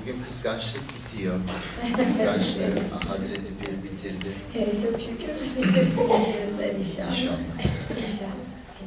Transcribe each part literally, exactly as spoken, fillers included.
Bugün kıskançlık bitiyor. Kıskançlığı Hazreti Pir bitirdi. Evet, çok şükür bitirsinler inşallah. İnşallah. İnşallah.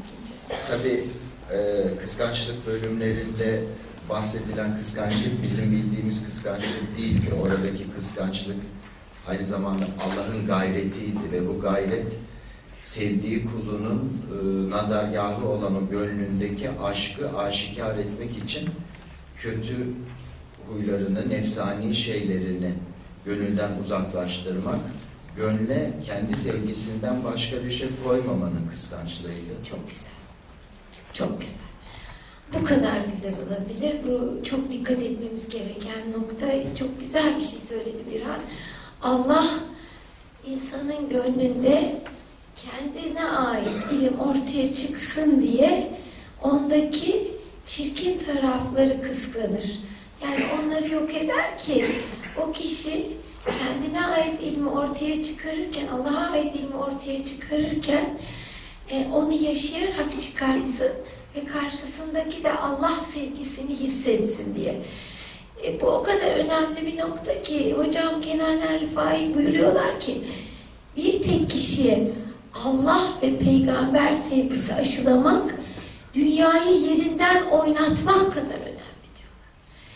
Tabii e, kıskançlık bölümlerinde bahsedilen kıskançlık bizim bildiğimiz kıskançlık değildi. Oradaki kıskançlık aynı zamanda Allah'ın gayretiydi ve bu gayret sevdiği kulunun e, nazargahı olan o gönlündeki aşkı aşikar etmek için kötü huylarını, nefsani şeylerini gönülden uzaklaştırmak, gönle kendi sevgisinden başka bir şey koymamanın kıskançlığıydı. Çok güzel. Çok güzel. Bu kadar güzel olabilir. Bu çok dikkat etmemiz gereken nokta. Çok güzel bir şey söyledi Birhan. Allah insanın gönlünde kendine ait ilim ortaya çıksın diye ondaki çirkin tarafları kıskanır. Yani onları yok eder ki o kişi kendine ait ilmi ortaya çıkarırken, Allah'a ait ilmi ortaya çıkarırken e, onu yaşayarak çıkartsın ve karşısındaki de Allah sevgisini hissetsin diye. E, bu o kadar önemli bir nokta ki hocam Kenan Rifai buyuruyorlar ki bir tek kişiye Allah ve peygamber sevgisi aşılamak dünyayı yerinden oynatmak kadar önemli diyorlar.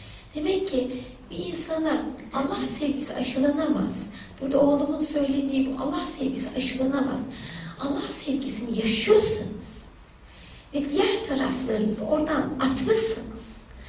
Demek ki bir insana Allah sevgisi aşılanamaz. Burada oğlumun söylediği bu Allah sevgisi aşılanamaz. Allah sevgisini yaşıyorsanız ve diğer taraflarınızı oradan atmışsınız,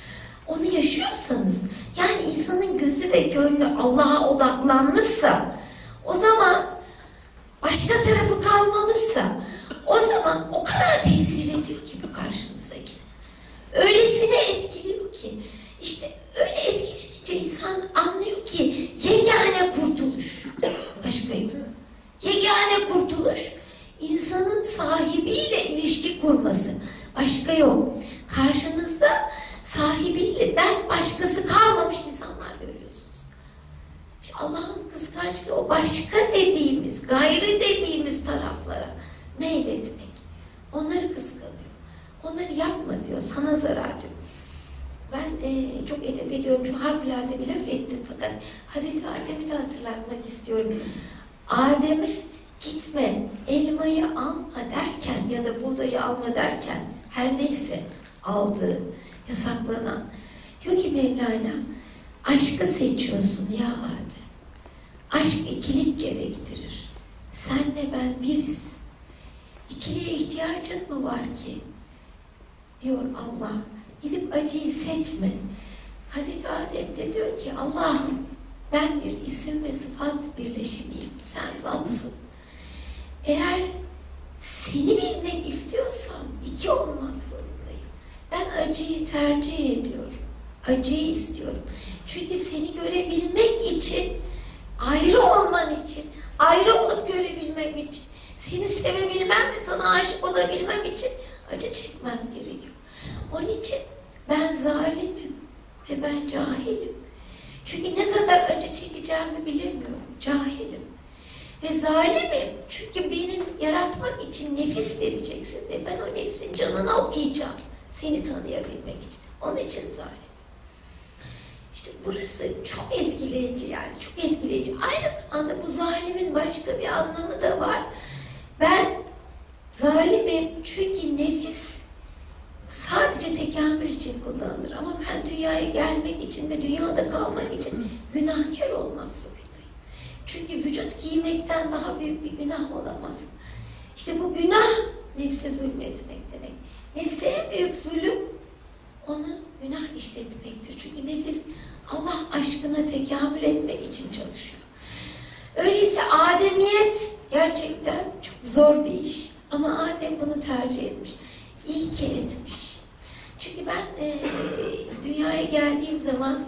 onu yaşıyorsanız, yani insanın gözü ve gönlü Allah'a odaklanmışsa, o zaman başka tarafı kalmamışsa, o zaman o kadar tesir ediyor ki bu karşınızdaki. Öylesine etkiliyor ki, işte öyle etkilenince insan anlıyor ki yegane kurtuluş, başka yok. Yegane kurtuluş, insanın sahibiyle ilişki kurması, başka yok. Karşınızda sahibiyle dert başkası kalmamış insanlar görüyorsunuz. İşte Allah'ın kıskançlığı o başka dediğimiz, gayrı dediğimiz taraflara meyletmek. Onları kıskanıyor. Onları yapma diyor, sana zarar diyor. Ben e, çok edep ediyorum, şu harikulade bir laf ettim fakat Hazreti Adem'i de hatırlatmak istiyorum. Adem'e gitme, elmayı alma derken ya da buğdayı alma derken her neyse aldığı, yasaklanan. Diyor ki Mevlana, aşkı seçiyorsun ya Adem. Aşk ikilik gerektirir. Senle ben biriz. İkiliğe ihtiyacın mı var ki? Diyor Allah. Gidip acıyı seçme. Hazreti Adem de diyor ki Allah'ım ben bir isim ve sıfat birleşimiyim. Sen zatsın. Eğer seni bilmek istiyorsam iki olmak zorundayım. Ben acıyı tercih ediyorum. Acıyı istiyorum. Çünkü seni görebilmek için, ayrı olman için, ayrı olup görebilmem için, seni sevebilmem ve sana aşık olabilmem için acı çekmem gerekiyor. Onun için ben zalimim ve ben cahilim. Çünkü ne kadar acı çekeceğimi bilemiyorum. Cahilim. Ve zalimim. Çünkü beni yaratmak için nefis vereceksin ve ben o nefsin canını okuyacağım. Seni tanıyabilmek için. Onun için zalim. İşte burası çok etkileyici yani. Çok etkileyici. Aynı zamanda bu zalimin başka bir anlamı da var. Ben zalimim çünkü nefis sadece tekamül için kullanılır. Ama ben dünyaya gelmek için ve dünyada kalmak için günahkar olmak zorundayım. Çünkü vücut giymekten daha büyük bir günah olamaz. İşte bu günah nefse zulmetmek demek. Nefse en büyük zulüm onu günah işletmektir. Çünkü nefis Allah aşkına tekamül etmek için çalışıyor. Öyleyse ademiyet gerçekten çok zor bir iş. Ama Adem bunu tercih etmiş. İyi ki etmiş. Çünkü ben e, dünyaya geldiğim zaman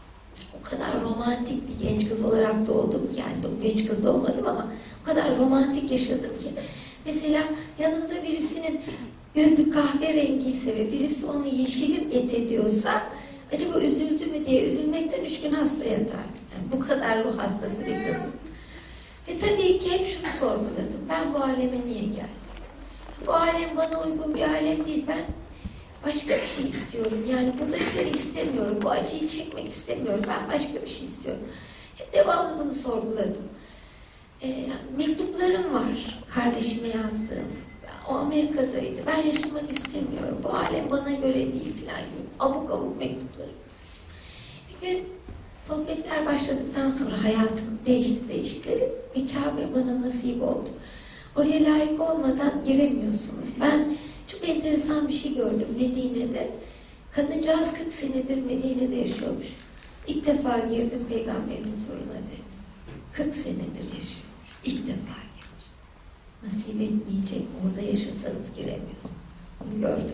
o kadar romantik bir genç kız olarak doğdum ki, yani genç kız doğmadım ama o kadar romantik yaşadım ki. Mesela yanımda birisinin gözü kahverengi ise ve birisi onu yeşilim et ediyorsa acaba üzüldü mü diye üzülmekten üç gün hasta yatar. Yani bu kadar ruh hastası bir kız. Ve tabii ki hep şunu sorguladım. Ben bu aleme niye geldim? Bu alem bana uygun bir alem değil. Ben başka bir şey istiyorum. Yani buradakileri istemiyorum. Bu acıyı çekmek istemiyorum. Ben başka bir şey istiyorum. Hep devamlı bunu sorguladım. E, mektuplarım var. Kardeşime yazdığım. O Amerika'daydı. Ben yaşamak istemiyorum. Bu alem bana göre değil filan gibi. Abuk abuk mektuplarım. Bir gün sohbetler başladıktan sonra hayatım değişti değişti. Ve Kabe bana nasip oldu. Oraya layık olmadan giremiyorsunuz. Ben çok enteresan bir şey gördüm Medine'de. Kadıncağız kırk senedir Medine'de yaşıyormuş. İlk defa girdim peygamberin huzuruna dedi. kırk senedir yaşıyormuş. İlk defa girmiş. Nasip etmeyecek, orada yaşasanız giremiyorsunuz. Bunu gördüm.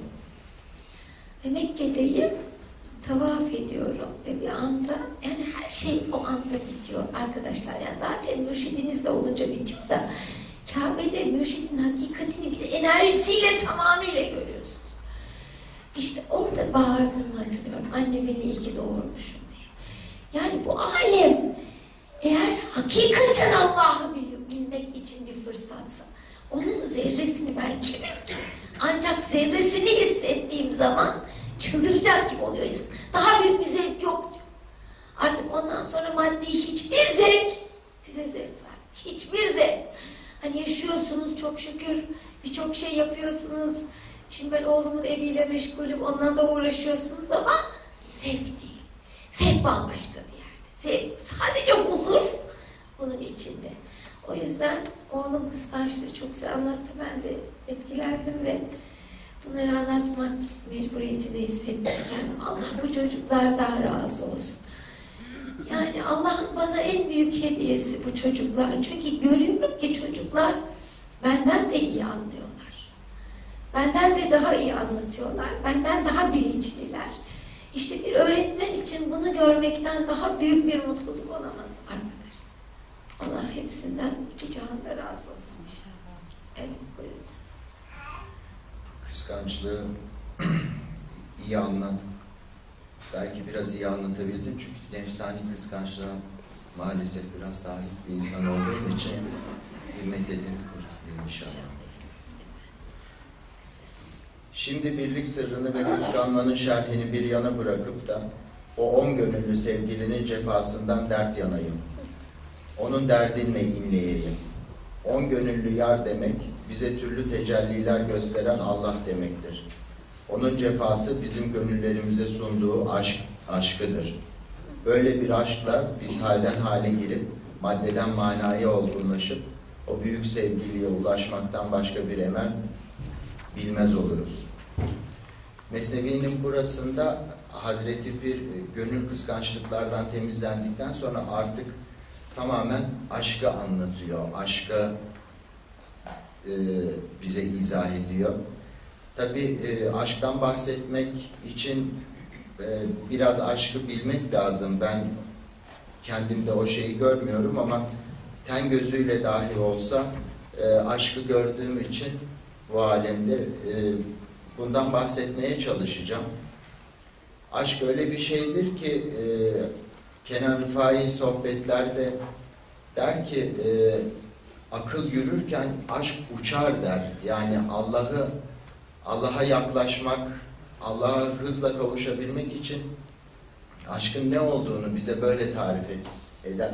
Ve Mekke'deyim, tavaf ediyorum ve bir anda, yani her şey o anda bitiyor arkadaşlar. Yani zaten mürşidinizle olunca bitiyor da Kabe'de mürşidin hakikatini bir de enerjisiyle tamamıyla görüyorsunuz. İşte orada bağırdığımı hatırlıyorum. Anne beni iyi ki doğurmuşum diye. Yani bu alem eğer hakikaten Allah'ı bilmek için bir fırsatsa, onun zerresini ben kimim ki? Ancak zerresini hissettiğim zaman çıldıracak gibi oluyor insan. Daha büyük bir zevk yok diyor. Artık ondan sonra maddi hiçbir zevk size zevk var. Hiçbir zevk. Hani yaşıyorsunuz çok şükür, birçok şey yapıyorsunuz. Şimdi ben oğlumun eviyle meşgulüm, onunla da uğraşıyorsunuz ama zevk değil. Zevk bambaşka bir yerde. Zevk, sadece huzur bunun içinde. O yüzden oğlum kıskançlığı çok güzel anlattı. Ben de etkilendim ve bunları anlatmak mecburiyetini hissettim kendim. Allah bu çocuklardan razı olsun. Yani Allah'ın bana en büyük hediyesi bu çocuklar. Çünkü görüyorum ki çocuklar benden de iyi anlıyorlar. Benden de daha iyi anlatıyorlar. Benden daha bilinçliler. İşte bir öğretmen için bunu görmekten daha büyük bir mutluluk olamaz arkadaş. Allah hepsinden iki cihanda razı olsun inşallah. Evet, buyurun. Kıskançlığı iyi anlat. Belki biraz iyi anlatabildim çünkü nefsani kıskançlığa maalesef biraz sahip bir insan olduğum için himmet edin kurtulayım inşallah. Şimdi birlik sırrını ve kıskanmanın şerhini bir yana bırakıp da o on gönüllü sevgilinin cefasından dert yanayım. Onun derdinle inleyeyim. On gönüllü yar demek, bize türlü tecelliler gösteren Allah demektir. Onun cefası bizim gönüllerimize sunduğu aşk, aşkıdır. Böyle bir aşkla biz halden hale girip, maddeden manaya olgunlaşıp, o büyük sevgiliye ulaşmaktan başka bir emel bilmez oluruz. Mesnevi'nin burasında Hazreti Pir gönül kıskançlıklardan temizlendikten sonra artık tamamen aşkı anlatıyor. Aşkı e, bize izah ediyor. Tabii e, aşktan bahsetmek için e, biraz aşkı bilmek lazım. Ben kendimde o şeyi görmüyorum ama ten gözüyle dahi olsa e, aşkı gördüğüm için bu alemde e, bundan bahsetmeye çalışacağım. Aşk öyle bir şeydir ki e, Kenan Rıfai sohbetlerde der ki e, akıl yürürken aşk uçar der. Yani Allah'ı Allah'a yaklaşmak, Allah'a hızla kavuşabilmek için aşkın ne olduğunu bize böyle tarif eder.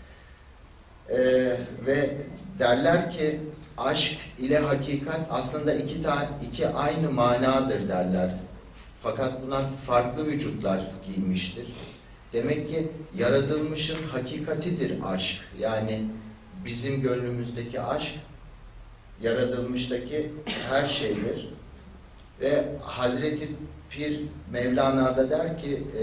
Ee, ve derler ki aşk ile hakikat aslında iki, tane, iki aynı manadır derler. Fakat buna farklı vücutlar giymiştir. Demek ki yaratılmışın hakikatidir aşk. Yani bizim gönlümüzdeki aşk yaratılmıştaki her şeydir. Ve Hazreti Pir Mevlana'da der ki e,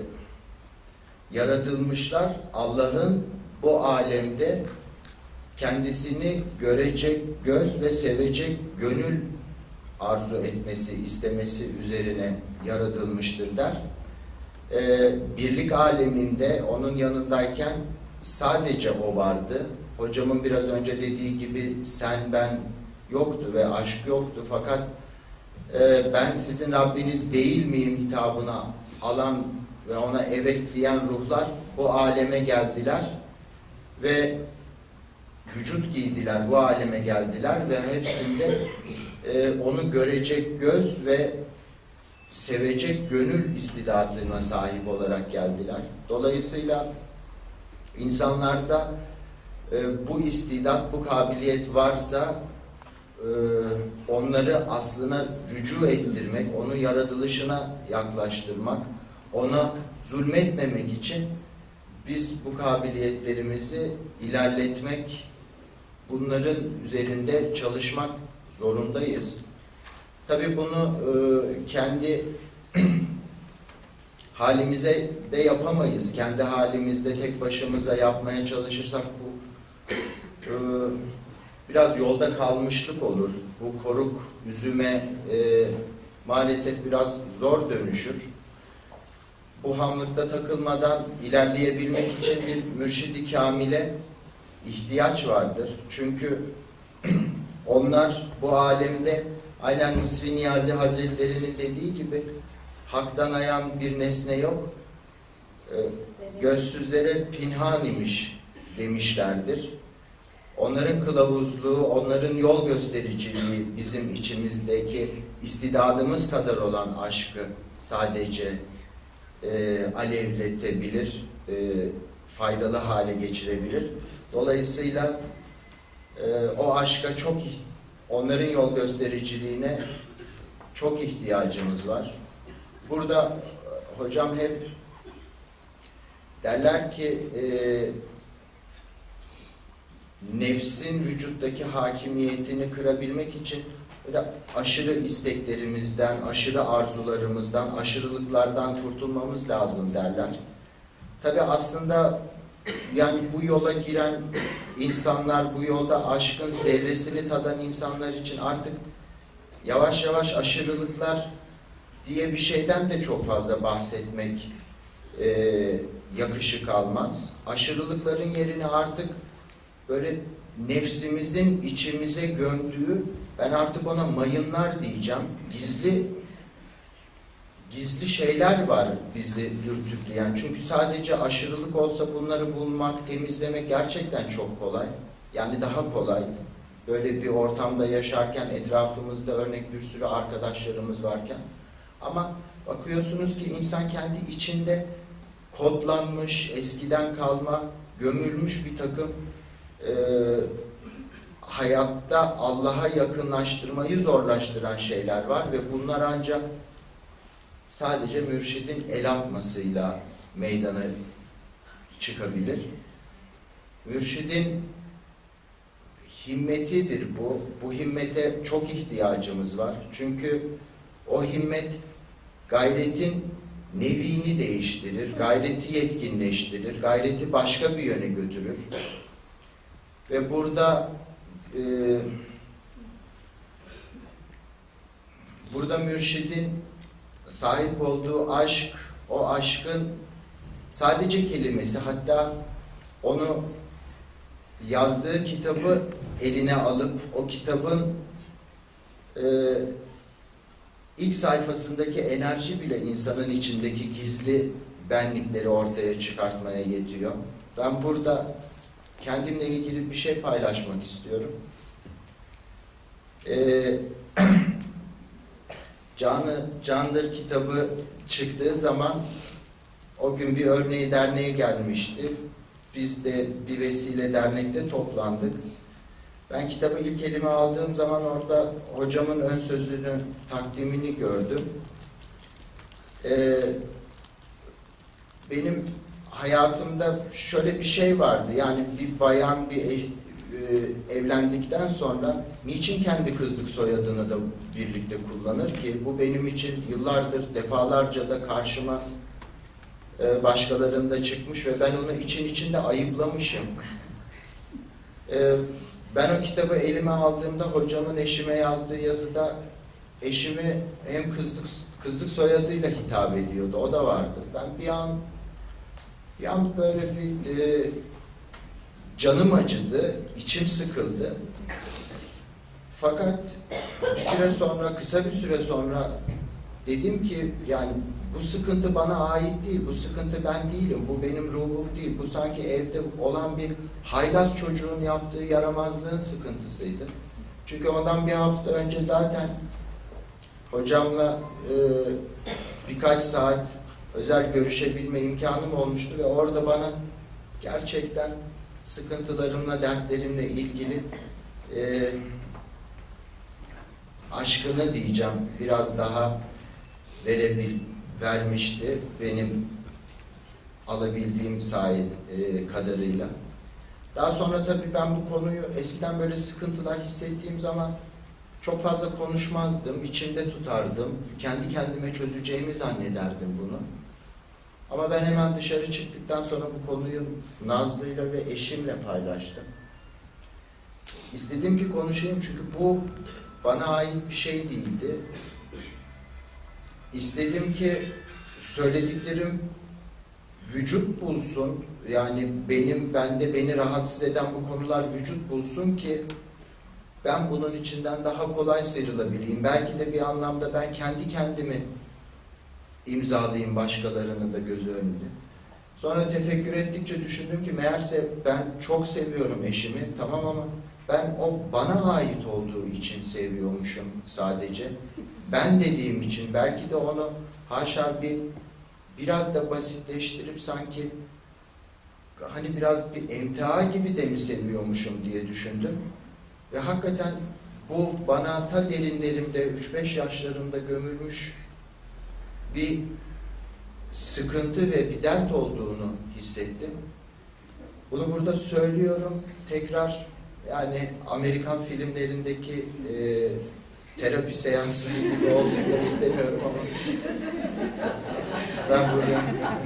yaratılmışlar Allah'ın bu alemde kendisini görecek göz ve sevecek gönül arzu etmesi, istemesi üzerine yaratılmıştır der. E, birlik aleminde onun yanındayken sadece o vardı. Hocamın biraz önce dediği gibi sen ben yoktu ve aşk yoktu fakat ben sizin Rabbiniz değil miyim hitabına alan ve ona evet diyen ruhlar bu aleme geldiler ve vücut giydiler, bu aleme geldiler ve hepsinde onu görecek göz ve sevecek gönül istidatına sahip olarak geldiler. Dolayısıyla insanlarda e, bu istidat, bu kabiliyet varsa e, onları aslına rücu ettirmek, onu yaratılışına yaklaştırmak, ona zulmetmemek için biz bu kabiliyetlerimizi ilerletmek, bunların üzerinde çalışmak zorundayız. Tabii bunu e, kendi halimize de yapamayız. Kendi halimizde tek başımıza yapmaya çalışırsak bu e, biraz yolda kalmışlık olur. Bu koruk üzüme e, maalesef biraz zor dönüşür. Bu hamlıkta takılmadan ilerleyebilmek için bir mürşid-i kamile ihtiyaç vardır. Çünkü onlar bu alemde aynen Mısri Niyazi Hazretleri'nin dediği gibi haktan ayan bir nesne yok. Ee, gözsüzlere pinhan imiş demişlerdir. Onların kılavuzluğu, onların yol göstericiliği bizim içimizdeki istidadımız kadar olan aşkı sadece e, alevletebilir, e, faydalı hale geçirebilir. Dolayısıyla e, o aşka çok, onların yol göstericiliğine çok ihtiyacımız var. Burada hocam hep derler ki e, nefsin vücuttaki hakimiyetini kırabilmek için böyle aşırı isteklerimizden, aşırı arzularımızdan, aşırılıklardan kurtulmamız lazım derler. Tabi aslında yani bu yola giren insanlar, bu yolda aşkın zerresini tadan insanlar için artık yavaş yavaş aşırılıklar diye bir şeyden de çok fazla bahsetmek e, yakışık almaz. Aşırılıkların yerini artık böyle nefsimizin içimize gömdüğü, ben artık ona mayınlar diyeceğim, gizli gizli şeyler var bizi dürtükleyen. Çünkü sadece aşırılık olsa bunları bulmak, temizlemek gerçekten çok kolay. Yani daha kolay. Böyle bir ortamda yaşarken, etrafımızda örnek bir sürü arkadaşlarımız varken. Ama bakıyorsunuz ki insan kendi içinde kodlanmış, eskiden kalma, gömülmüş bir takım e, hayatta Allah'a yakınlaştırmayı zorlaştıran şeyler var ve bunlar ancak sadece mürşidin el atmasıyla meydana çıkabilir. Mürşidin himmetidir bu. Bu himmete çok ihtiyacımız var. Çünkü o himmet gayretin nevini değiştirir, gayreti yetkinleştirir, gayreti başka bir yöne götürür. Ve burada e, burada mürşidin sahip olduğu aşk, o aşkın sadece kelimesi, hatta onu yazdığı kitabı eline alıp o kitabın e, ilk sayfasındaki enerji bile insanın içindeki gizli benlikleri ortaya çıkartmaya yetiyor. Ben burada kendimle ilgili bir şey paylaşmak istiyorum. Ee, Canı Candır kitabı çıktığı zaman o gün bir örneği derneğe gelmişti. Biz de bir vesile dernekte toplandık. Ben kitabı ilk elime aldığım zaman orada hocamın ön sözünü, takdimini gördüm. Ee, benim hayatımda şöyle bir şey vardı. Yani bir bayan bir ev, e, evlendikten sonra niçin kendi kızlık soyadını da birlikte kullanır ki? Bu benim için yıllardır defalarca da karşıma e, başkalarında çıkmış ve ben onu için içinde ayıplamışım. E, ben o kitabı elime aldığımda hocamın eşime yazdığı yazıda eşimi hem kızlık kızlık soyadıyla hitap ediyordu. O da vardı. Ben bir an bir an böyle bir e, canım acıdı, içim sıkıldı. Fakat bir süre sonra, kısa bir süre sonra dedim ki yani bu sıkıntı bana ait değil, bu sıkıntı ben değilim, bu benim ruhum değil, bu sanki evde olan bir haylaz çocuğun yaptığı yaramazlığın sıkıntısıydı. Çünkü ondan bir hafta önce zaten hocamla e, birkaç saat özel görüşebilme imkanım olmuştu ve orada bana gerçekten sıkıntılarımla, dertlerimle ilgili e, aşkını diyeceğim biraz daha verebil vermişti benim alabildiğim sayı e, kadarıyla. Daha sonra tabii ben bu konuyu eskiden böyle sıkıntılar hissettiğim zaman çok fazla konuşmazdım, içimde tutardım, kendi kendime çözeceğimi zannederdim bunu. Ama ben hemen dışarı çıktıktan sonra bu konuyu Nazlı'yla ve eşimle paylaştım. İstedim ki konuşayım çünkü bu bana ait bir şey değildi. İstedim ki söylediklerim vücut bulsun, yani benim, bende beni rahatsız eden bu konular vücut bulsun ki ben bunun içinden daha kolay sıyrılabileyim. Belki de bir anlamda ben kendi kendimi imzalayayım, başkalarını da gözü önünde. Sonra tefekkür ettikçe düşündüm ki meğerse ben çok seviyorum eşimi, tamam, ama ben o bana ait olduğu için seviyormuşum sadece. Ben dediğim için belki de onu haşa bir biraz da basitleştirip sanki hani biraz bir emtia gibi de mi seviyormuşum diye düşündüm. Ve hakikaten bu bana ta derinlerimde üç beş yaşlarımda gömülmüş bir sıkıntı ve bir dert olduğunu hissettim. Bunu burada söylüyorum tekrar, yani Amerikan filmlerindeki e, terapi seansı gibi olsun da istemiyorum ama ben burada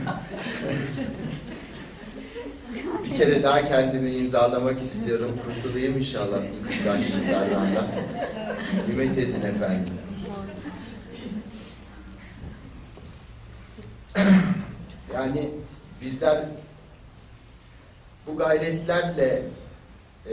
bir kere daha kendimi imzalamak istiyorum. Kurtulayım inşallah bu kıskançlıklardan da. Ümit edin efendim. Yani bizler bu gayretlerle e,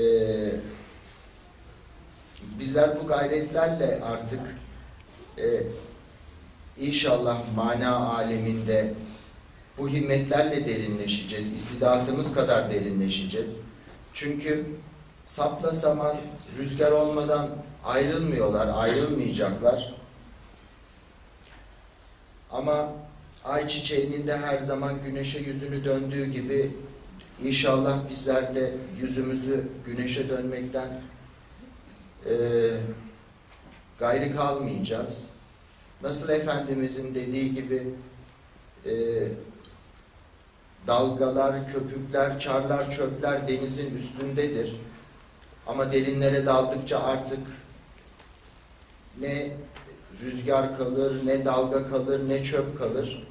bizler bu gayretlerle artık e, inşallah mana aleminde bu himmetlerle derinleşeceğiz. İstidatımız kadar derinleşeceğiz. Çünkü sapla saman rüzgar olmadan ayrılmıyorlar, ayrılmayacaklar. Ama ay çiçeğinin de her zaman güneşe yüzünü döndüğü gibi inşallah bizler de yüzümüzü güneşe dönmekten e, gayrı kalmayacağız. Nasıl Efendimizin dediği gibi e, dalgalar, köpükler, çarlar, çöpler denizin üstündedir. Ama derinlere daldıkça artık ne rüzgar kalır, ne dalga kalır, ne çöp kalır.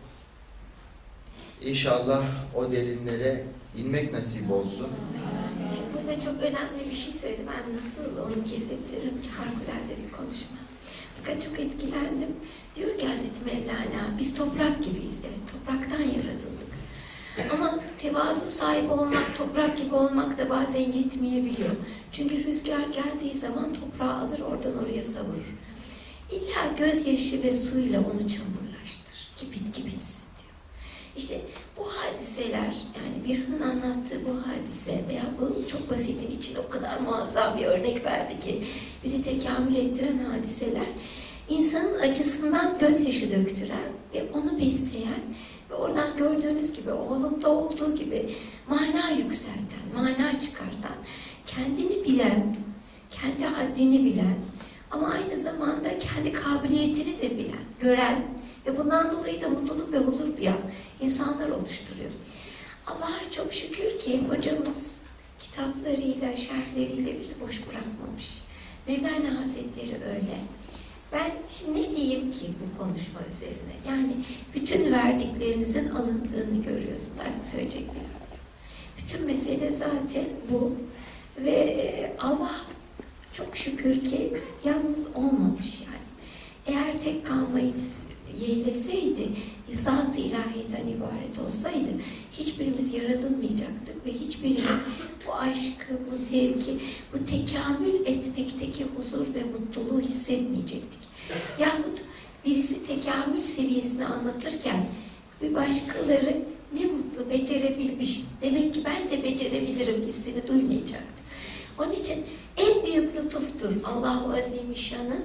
İnşallah o derinlere inmek nasip olsun. Şimdi burada çok önemli bir şey söyledi. Ben nasıl onu kesebilirim ki? Harikulade bir konuşma. Fakat çok etkilendim. Diyor ki Hazreti Mevlana, biz toprak gibiyiz. Evet, topraktan yaratıldık. Ama tevazu sahibi olmak, toprak gibi olmak da bazen yetmeyebiliyor. Çünkü rüzgar geldiği zaman toprağı alır, oradan oraya savurur. İlla gözyaşı ve suyla onu çamurlaştır ki bitki bitsin diyor. İşte bu hadiseler, yani Birhan'ın anlattığı bu hadise veya bu çok basitin için o kadar muazzam bir örnek verdi ki bizi tekamül ettiren hadiseler, insanın acısından gözyaşı döktüren ve onu besleyen ve oradan gördüğünüz gibi oğlumda olduğu gibi mana yükselten, mana çıkartan, kendini bilen, kendi haddini bilen ama aynı zamanda kendi kabiliyetini de bilen, gören ve bundan dolayı da mutluluk ve huzur duyan insanlar oluşturuyor. Allah'a çok şükür ki hocamız kitaplarıyla, şerhleriyle bizi boş bırakmamış. Mevlana Hazretleri öyle. Ben şimdi ne diyeyim ki bu konuşma üzerine? Yani bütün verdiklerinizin alındığını görüyorsunuz. Artık söyleyecek bir laf. Bütün mesele zaten bu. Ve Allah çok şükür ki yalnız olmamış yani. Eğer tek kalmayı yeğleseydi, zat-ı ilahiyeden ibaret olsaydı hiçbirimiz yaratılmayacaktık ve hiçbirimiz bu aşkı, bu zevki, bu tekamül etmekteki huzur ve mutluluğu hissetmeyecektik. Yahut birisi tekamül seviyesini anlatırken bir başkaları ne mutlu becerebilmiş, demek ki ben de becerebilirim hissini duymayacaktı. Onun için en büyük lütuftur Allah-u Azimüşşan'ın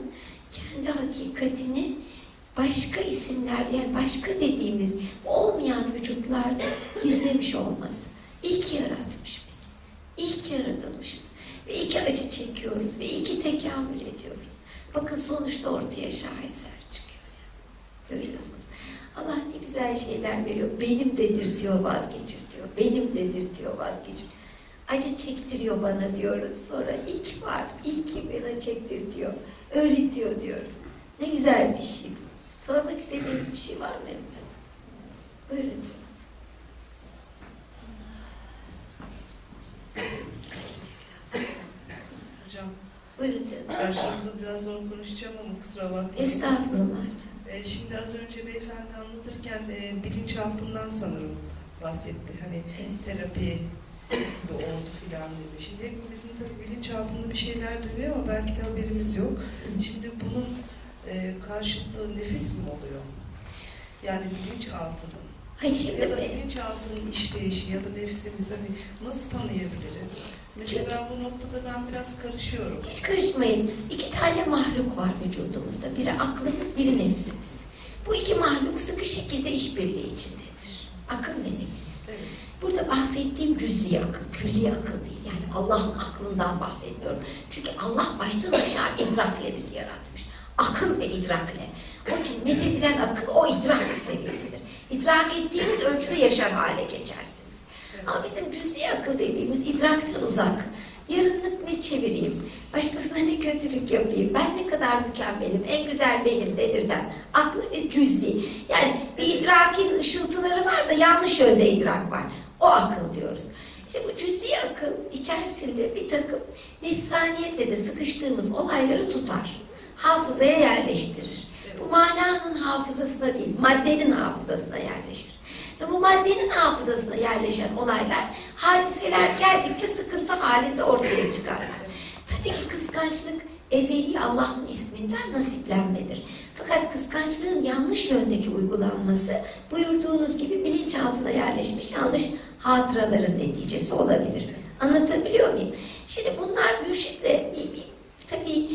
kendi hakikatini başka isimlerde, yani başka dediğimiz olmayan vücutlarda gizlemiş olması. İyi ki yaratmış bizi. İyi ki yaratılmışız. Ve iyi ki acı çekiyoruz ve iyi ki tekamül ediyoruz. Bakın sonuçta ortaya şaheser çıkıyor. Yani. Görüyorsunuz. Allah ne güzel şeyler veriyor. Benim dedirtiyor, vazgeçirtiyor. Benim dedirtiyor, vazgeçirtiyor. Acı çektiriyor bana diyoruz. Sonra ilk var. İyi ki bana çektirtiyor. Öğretiyor diyoruz. Ne güzel bir şey. Sormak istediğiniz bir şey var mı efendim? Buyurun canım. Hocam, Buyurun canım. karşınızda biraz zor konuşacağım ama kusura bakmayın. Estağfurullah canım. Ee, şimdi az önce beyefendi anlatırken e, bilinçaltından sanırım bahsetti. Hani terapi gibi oldu filan dedi. Şimdi hepimizin tabii bilinçaltında bir şeyler dönüyor ama belki de haberimiz yok. Şimdi bunun e, karşıtlığı nefis mi oluyor? Yani bilinçaltının. Hayır şimdi Ya da be- bilinçaltının işleyişi ya da nefsimizi hani nasıl tanıyabiliriz? Mesela bu noktada ben biraz karışıyorum. hiç karışmayın. İki tane mahluk var vücudumuzda. Biri aklımız, biri nefsimiz. Bu iki mahluk sıkı şekilde işbirliği içindedir. Akıl ve nefis. Evet. Burada bahsettiğim cüz'i akıl, külli akıl değil. Yani Allah'ın aklından bahsetmiyorum. Çünkü Allah baştan aşağı idrakle bizi yaratmış. Akıl ve idrakle. Onun için methedilen akıl o idrak seviyesidir. İdrak ettiğiniz ölçüde yaşar hale geçersiniz. Ama bizim cüz'i akıl dediğimiz idrakten uzak. Yarınlık ne çevireyim, başkasına ne kötülük yapayım, ben ne kadar mükemmelim, en güzel benim dedirten aklı ve cüz'i. Yani bir idrakin ışıltıları var da yanlış yönde idrak var. O akıl diyoruz. İşte bu cüz'i akıl içerisinde bir takım nefsaniyetle de sıkıştığımız olayları tutar. Hafızaya yerleştirir. Bu mananın hafızasına değil, maddenin hafızasına yerleşir. Ve bu maddenin hafızasına yerleşen olaylar, hadiseler geldikçe sıkıntı halinde ortaya çıkarlar. Tabii ki kıskançlık ezeli Allah'ın isminden nasiplenmedir. Fakat kıskançlığın yanlış yöndeki uygulanması buyurduğunuz gibi bilinçaltına yerleşmiş yanlış hatıraların neticesi olabilir. Anlatabiliyor muyum? Şimdi bunlar mürşitle, tabii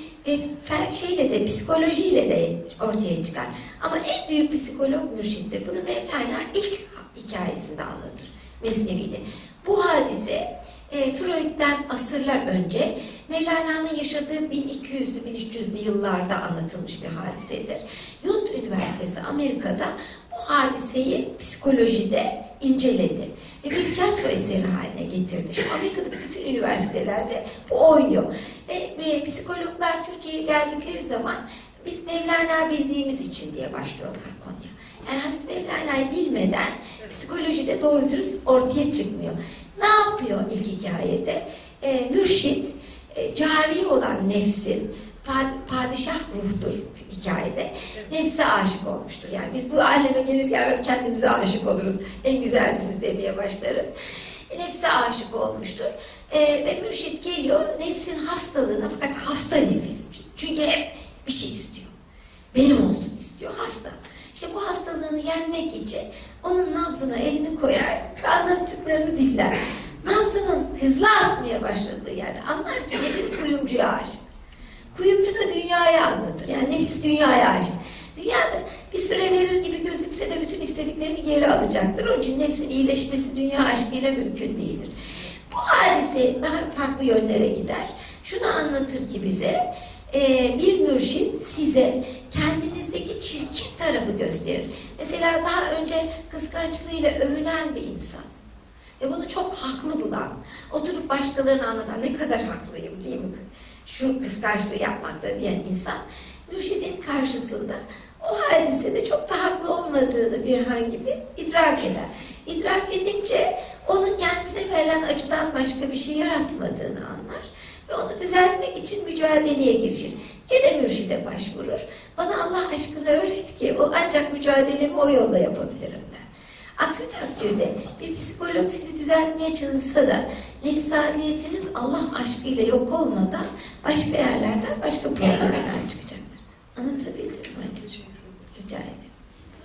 e, şeyle de, psikolojiyle de ortaya çıkar. Ama en büyük psikolog mürşittir. Bunu Mevlana ilk hikayesinde anlatır. Mesnevi'de. Bu hadise e, Freud'den asırlar önce Mevlana'nın yaşadığı bin iki yüzlü bin üç yüzlü yıllarda anlatılmış bir hadisedir. Yale Üniversitesi Amerika'da bu hadiseyi psikolojide inceledi. Ve bir tiyatro eseri haline getirdi. Şimdi Amerika'daki bütün üniversitelerde bu oynuyor. Ve, ve psikologlar Türkiye'ye geldikleri zaman biz Mevlana bildiğimiz için diye başlıyorlar konuya. Yani Hazreti Mevlana'yı bilmeden psikolojide doğru dürüst ortaya çıkmıyor. Ne yapıyor ilk hikayede? E, mürşit, e, cari olan nefsin, padişah ruhtur hikayede. Nefse aşık olmuştur. Yani biz bu aleme gelir gelmez kendimize aşık oluruz. En güzelsiz demeye başlarız. E, nefse aşık olmuştur. E, ve mürşit geliyor nefsin hastalığına, fakat hasta nefis. Çünkü hep bir şey istiyor. Benim olsun istiyor. Hasta. İşte bu hastalığını yenmek için onun nabzına elini koyar ve anlattıklarını dinler. Nabzının hızlı atmaya başladığı yerde anlar ki nefis kuyumcuya aşık. Kuyumcu da dünyaya anlatır. Yani nefis dünyaya aşık. Dünyada bir süre verir gibi gözükse de bütün istediklerini geri alacaktır. Onun için nefsin iyileşmesi dünya aşkıyla mümkün değildir. Bu hadise daha farklı yönlere gider. Şunu anlatır ki bize, e, bir mürşit size kendinizdeki çirkin tarafı gösterir. Mesela daha önce kıskançlığıyla övünen bir insan ve bunu çok haklı bulan, oturup başkalarına anlatan, ne kadar haklıyım değil mi? Şu kıskançlığı yapmakta diyen insan, mürşidin karşısında o hadisede çok da haklı olmadığını bir han gibi idrak eder. İdrak edince onun kendisine verilen acıdan başka bir şey yaratmadığını anlar ve onu düzeltmek için mücadeleye girişir. Gene mürşide başvurur. Bana Allah aşkına öğret ki o ancak mücadelemi o yolla yapabilirim der. Aksi takdirde bir psikolog sizi düzeltmeye çalışsa da nefsaniyetiniz Allah aşkıyla yok olmadan başka yerlerden başka problemler çıkacaktır. Anlatabildim mi hocam? Rica ederim.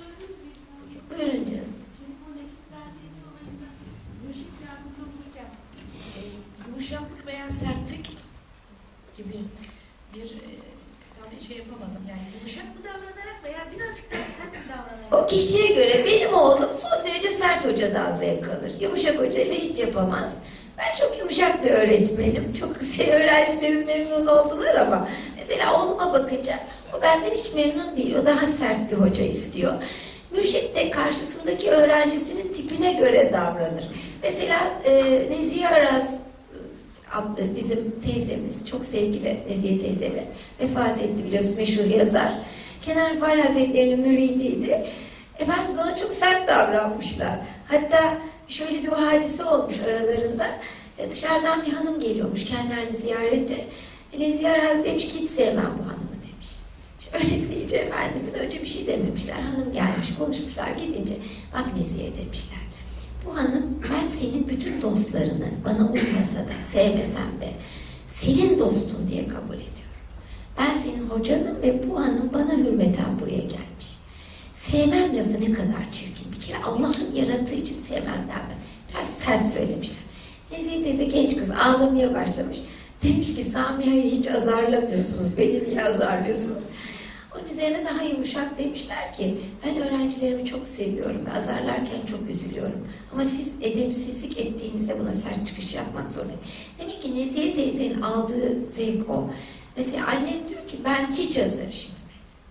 Buyurun canım. Yumuşaklık veya sertlik gibi bir e, tam onu şey yapamadım. Yani yumuşak mı davranarak veya birazcık daha sert mi davranarak? O kişiye göre benim oğlum son derece sert hocadan zevk alır. Yumuşak hocayla hiç yapamaz. Ben çok yumuşak bir öğretmenim. Çok öğrencilerim memnun oldular ama mesela oğluma bakınca o benden hiç memnun değil. O daha sert bir hoca istiyor. Mürşit de karşısındaki öğrencisinin tipine göre davranır. Mesela e, Nezihe Araz, bizim teyzemiz, çok sevgili Nezihe teyzemiz vefat etti biliyorsunuz, meşhur yazar. Kenan Rıfai Hazretleri'nin müridiydi. Efendimiz ona çok sert davranmışlar. Hatta şöyle bir hadise olmuş aralarında. E, dışarıdan bir hanım geliyormuş kendilerini ziyarete. E, Nezihe Araz demiş ki hiç sevmem bu hanımı demiş. Öyle deyince Efendimiz önce bir şey dememişler. Hanım gelmiş, konuşmuşlar, gidince bak Nezihe demişler. Bu hanım ben senin bütün dostlarını bana uymasa da sevmesem de senin dostun diye kabul ediyorum. Ben senin hocanım ve bu hanım bana hürmeten buraya gelmiş. Sevmem lafı ne kadar çirkin. Bir kere Allah'ın yarattığı için sevmem denmez. Biraz sert söylemişler. Nezihe teyze genç kız ağlamaya başlamış. Demiş ki Samiha'yı hiç azarlamıyorsunuz. Beni niye azarlıyorsunuz? Onun üzerine daha yumuşak demişler ki ben öğrencilerimi çok seviyorum ve azarlarken çok üzülüyorum. Ama siz edepsizlik ettiğinizde buna sert çıkış yapmak zorundayım. Demek ki Nezihe teyzenin aldığı zevk o. Mesela annem diyor ki ben hiç azar işitmedim.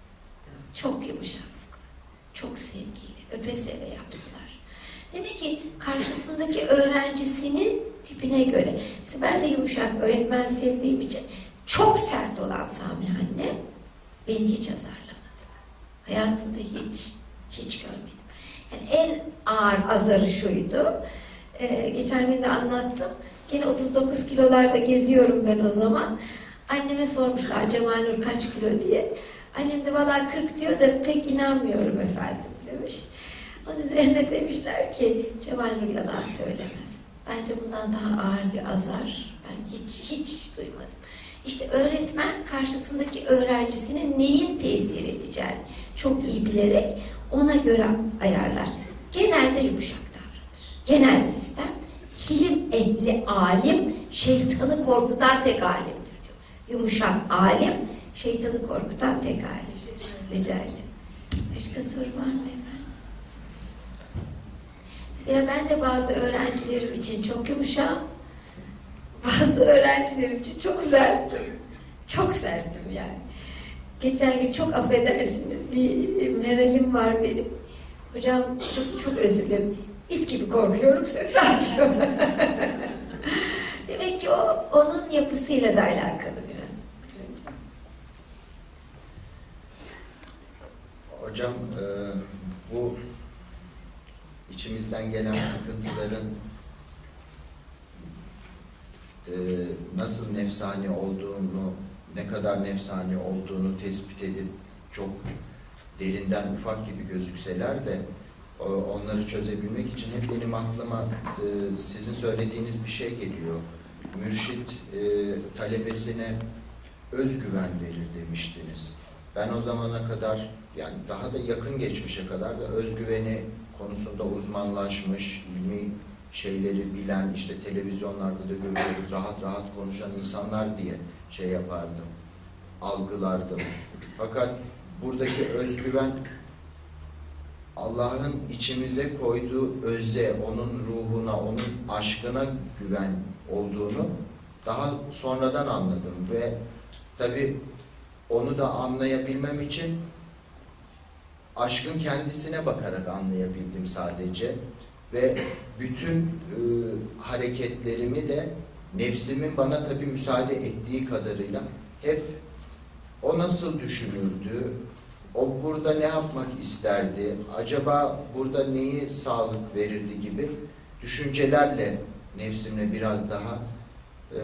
Çok yumuşaklıkla, çok sevgiyle, öpe seve yaptılar. Demek ki karşısındaki öğrencisinin tipine göre. Mesela ben de yumuşak öğretmen sevdiğim için çok sert olan Sami annem beni hiç azarlamadı. Hayatımda hiç, hiç görmedim. Yani en ağır azarı şuydu. Ee, geçen gün de anlattım. Gene otuz dokuz kilolarda geziyorum ben o zaman. Anneme sormuşlar Cemal Nur kaç kilo diye. Annem de valla kırk diyor da pek inanmıyorum efendim demiş. Onun üzerine demişler ki Cemal Nur yalan söylemez. Bence bundan daha ağır bir azar ben hiç hiç duymadım. İşte öğretmen karşısındaki öğrencisine neyin tesir edeceğini çok iyi bilerek ona göre ayarlar. Genelde yumuşak davranır. Genel sistem hilim ehli alim şeytanı korkutan tek alimdir diyor. Yumuşak alim şeytanı korkutan tek alim. Rica ederim. Başka soru var mı efendim? Mesela ben de bazı öğrencilerim için çok yumuşağım. Bazı öğrencilerim için çok sertim. Çok sertim yani. Geçen gün çok affedersiniz bir meralim var benim. Hocam çok çok özür dilerim. İt gibi korkuyorum sizden diyor. Demek ki o onun yapısıyla da alakalı biraz. Hocam e, bu içimizden gelen sıkıntıların e, nasıl nefsani olduğunu, ne kadar nefsani olduğunu tespit edip çok derinden ufak gibi gözükseler de onları çözebilmek için hep benim aklıma e, sizin söylediğiniz bir şey geliyor. Mürşit e, talebesine özgüven verir demiştiniz. Ben o zamana kadar, yani daha da yakın geçmişe kadar da özgüveni konusunda uzmanlaşmış, ilmi şeyleri bilen, işte televizyonlarda da görüyoruz, rahat rahat konuşan insanlar diye şey yapardım, algılardım. Fakat buradaki özgüven Allah'ın içimize koyduğu öze, onun ruhuna, onun aşkına güven olduğunu daha sonradan anladım ve tabii onu da anlayabilmem için aşkın kendisine bakarak anlayabildim sadece ve bütün e, hareketlerimi de nefsimin bana tabii müsaade ettiği kadarıyla hep o nasıl düşünürdü, o burada ne yapmak isterdi, acaba burada neyi sağlık verirdi gibi düşüncelerle nefsimle biraz daha e,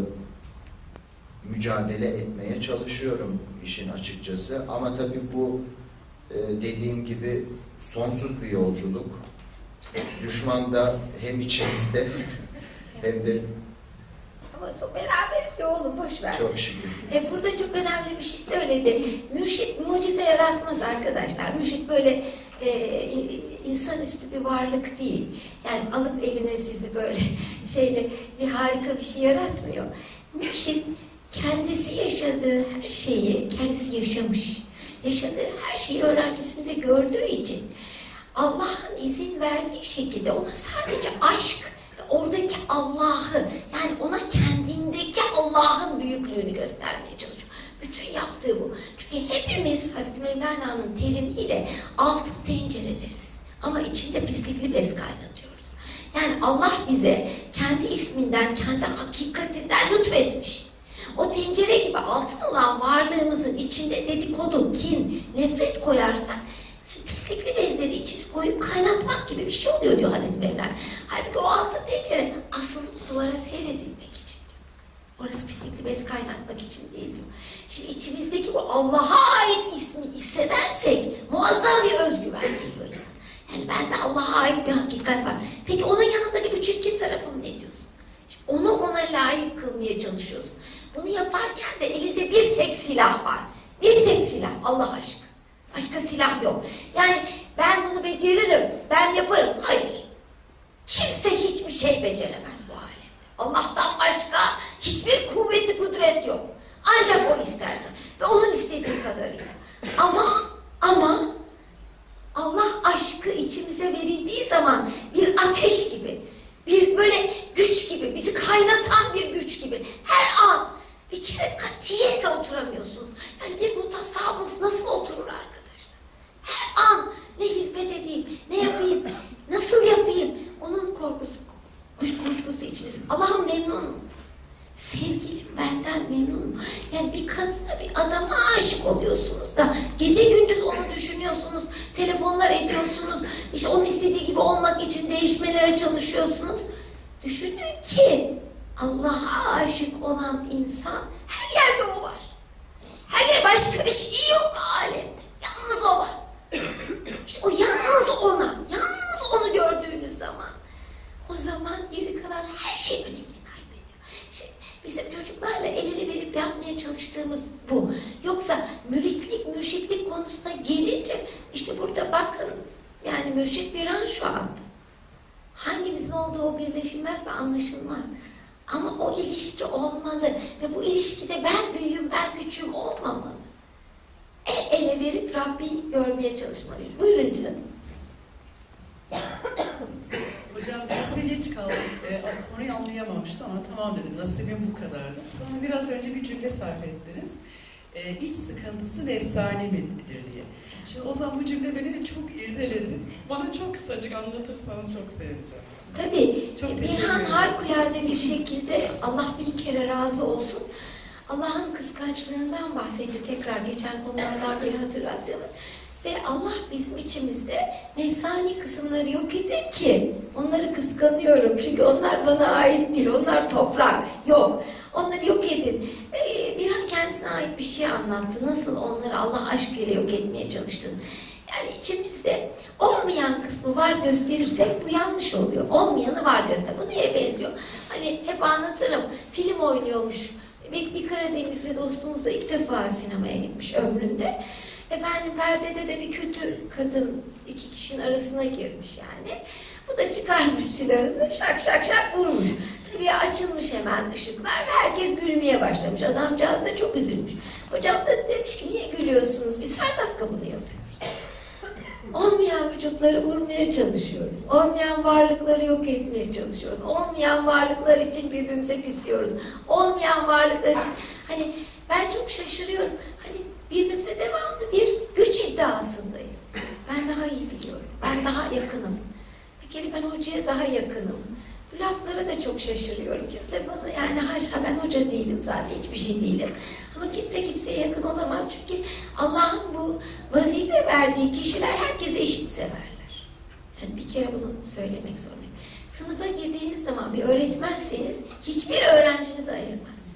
mücadele etmeye çalışıyorum işin açıkçası. Ama tabii bu e, dediğim gibi sonsuz bir yolculuk. Düşman da hem içimizde hem de Ama beraberiz ya oğlum, boş ver. çok şükür. E, burada çok önemli bir şey söyledi. Mürşit mucize yaratmaz arkadaşlar. Mürşit böyle e, insanüstü bir varlık değil. Yani alıp eline sizi böyle şeyle bir harika bir şey yaratmıyor. Mürşit kendisi yaşadığı her şeyi, kendisi yaşamış, yaşadığı her şeyi öğrencisinde gördüğü için Allah'ın izin verdiği şekilde ona sadece aşk ve oradaki Allah'ı, yani ona kendindeki Allah'ın büyüklüğünü göstermeye çalışıyor. Bütün yaptığı bu. Çünkü hepimiz Hazreti Mevlana'nın terimiyle altın tencereleriz. Ama içinde pislikli bez kaynatıyoruz. Yani Allah bize kendi isminden, kendi hakikatinden lütfetmiş. O tencere gibi altın olan varlığımızın içinde dedikodu, kin, nefret koyarsak yani pislikli bezleri içine koyup kaynatmak gibi bir şey oluyor diyor Hazreti Mevlana. Halbuki o altın tencere asılıp duvara seyredilmek için. Orası pislikli bez kaynatmak için değil diyor. Şimdi içimizdeki bu Allah'a ait ismi hissedersek muazzam bir özgüven geliyor insan. Yani bende Allah'a ait bir hakikat var. Peki onun yanındaki bu çirkin tarafım ne diyorsun? Şimdi onu ona layık kılmaya çalışıyorsun. Bunu yaparken de elinde bir tek silah var. Bir tek silah, Allah aşkına. Başka silah yok. Yani ben bunu beceririm, ben yaparım. Hayır. Kimse hiçbir şey beceremez bu alemde. Allah'tan başka hiçbir kuvvetli kudret yok. Ancak o isterse ve onun istediği kadarıyla. Ama ama Allah aşkı içimize verildiği zaman bir ateş gibi, bir böyle güç gibi, bizi kaynatan bir güç gibi her an bir kere katiyetle oturamıyorsunuz. Yani bir mutasavvuf nasıl oturur arkadaşlar? Her an ne hizmet edeyim, ne yapayım, nasıl yapayım? Onun korkusu, kuş kuşkusu içiniz. Allah'ım memnunum. Sevgilim benden memnunum. Yani bir kadına, bir adama aşık oluyorsunuz da gece gündüz onu düşünüyorsunuz, telefonlar ediyorsunuz, işte onun istediği gibi olmak için değişmelere çalışıyorsunuz. Düşünün ki Allah'a aşık olan insan her yerde o var. Her yer, başka bir şey yok alemde. Yalnız o var. İşte o yalnız ona, yalnız onu gördüğünüz zaman o zaman geri kalan her şey önemli kaybediyor. İşte bizim çocuklarla el ele verip yapmaya çalıştığımız bu. Yoksa müritlik, mürşitlik konusuna gelince işte burada bakın yani mürşit bir an şu anda. Hangimizin olduğu o birleşilmez ve anlaşılmaz. Ama o ilişki olmalı ve bu ilişkide ben büyüğüm, ben küçüğüm olmamalı. El ele verip Rabbi görmeye çalışmalıyız. Buyurun canım. Hocam derse geç kaldım. E, konuyu anlayamamıştım ama tamam dedim. Nasibim bu kadardı. Sonra biraz önce bir cümle sarf ettiniz. E, iç sıkıntısı efsane midir diye. Şimdi o zaman bu cümle beni de çok irdeledi. Bana çok kısacık anlatırsanız çok seveceğim. Tabii. Çok Birhan harikulade bir şekilde Allah bir kere razı olsun. Allah'ın kıskançlığından bahsetti tekrar geçen konulardan biri hatırlattığımız. Ve Allah bizim içimizde nefsani kısımları yok edin ki onları kıskanıyorum. Çünkü onlar bana ait değil. Onlar toprak. Yok. Onları yok edin. Ee, bir an kendisine ait bir şey anlattı. Nasıl onları Allah aşkıyla yok etmeye çalıştığını. Yani içimizde olmayan kısmı var gösterirsek bu yanlış oluyor. Olmayanı var göster. Bu neye benziyor? Hani hep anlatırım. Film oynuyormuş. Bir, bir Karadenizli dostumuz da ilk defa sinemaya gitmiş ömründe. Efendim perdede de bir kötü kadın iki kişinin arasına girmiş yani. Bu da çıkarmış silahını şak şak şak vurmuş. Tabii açılmış hemen ışıklar ve herkes gülmeye başlamış. Adamcağız da çok üzülmüş. Hocam da demiş ki niye gülüyorsunuz? Biz her dakika bunu yapıyoruz. Olmayan vücutları vurmaya çalışıyoruz. Olmayan varlıkları yok etmeye çalışıyoruz. Olmayan varlıklar için birbirimize küsüyoruz. Olmayan varlıklar için hani ben çok şaşırıyorum. Hani birbirimize devamlı bir güç iddiasındayız. Ben daha iyi biliyorum. Ben daha yakınım. Bir kere ben hocaya daha yakınım. Bu laflara da çok şaşırıyorum. Kimse bana yani haşa ben hoca değilim zaten. Hiçbir şey değilim. Ama kimse kimseye yakın olamaz. Çünkü Allah'ın bu vazife verdiği kişiler herkese eşit severler. Yani bir kere bunu söylemek zorundayım. Sınıfa girdiğiniz zaman bir öğretmenseniz hiçbir öğrencinizi ayırmazsınız.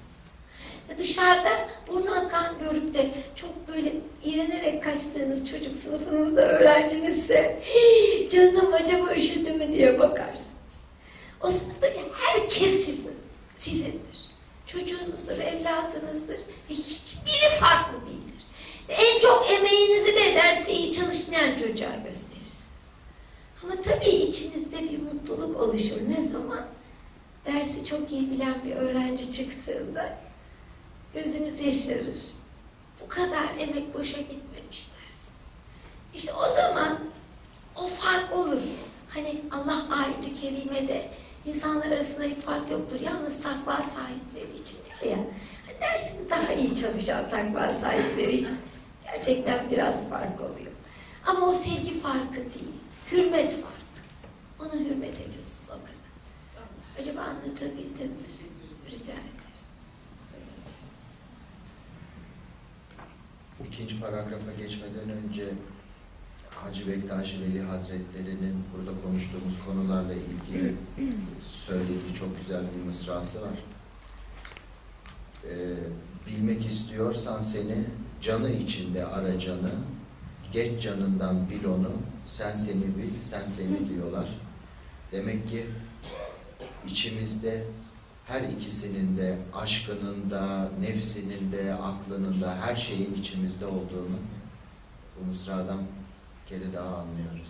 Dışarıda burnu akan görüp de çok böyle iğrenerek kaçtığınız çocuk sınıfınızda öğrencinizse canım acaba üşüdü mü diye bakarsınız. O sınıftaki herkes sizin, sizindir. Çocuğunuzdur, evladınızdır ve hiçbiri farklı değildir. Ve en çok emeğinizi de derse iyi çalışmayan çocuğa gösterirsiniz. Ama tabii içinizde bir mutluluk oluşur. Ne zaman? Dersi çok iyi bilen bir öğrenci çıktığında gözünüz yaşarır. Bu kadar emek boşa gitmemiş dersiniz. İşte o zaman o fark olur. Hani Allah ayet-i kerimede insanlar arasında bir fark yoktur. Yalnız takva sahipleri için diyor ya. Hani dersini daha iyi çalışan takva sahipleri için gerçekten biraz fark oluyor. Ama o sevgi farkı değil. Hürmet farkı. Ona hürmet ediyorsunuz o kadar. Acaba anlatabildim mi? Rica ederim. İkinci paragrafa geçmeden önce Hacı Bektaş Veli Hazretleri'nin burada konuştuğumuz konularla ilgili söylediği çok güzel bir mısrası var. Ee, bilmek istiyorsan seni, canı içinde ara canı, geç canından bil onu, sen seni bil, sen seni diyorlar. Demek ki içimizde her ikisinin de aşkının da, nefsinin de, aklının da, her şeyin içimizde olduğunu bu mısradan bir kere daha anlıyoruz.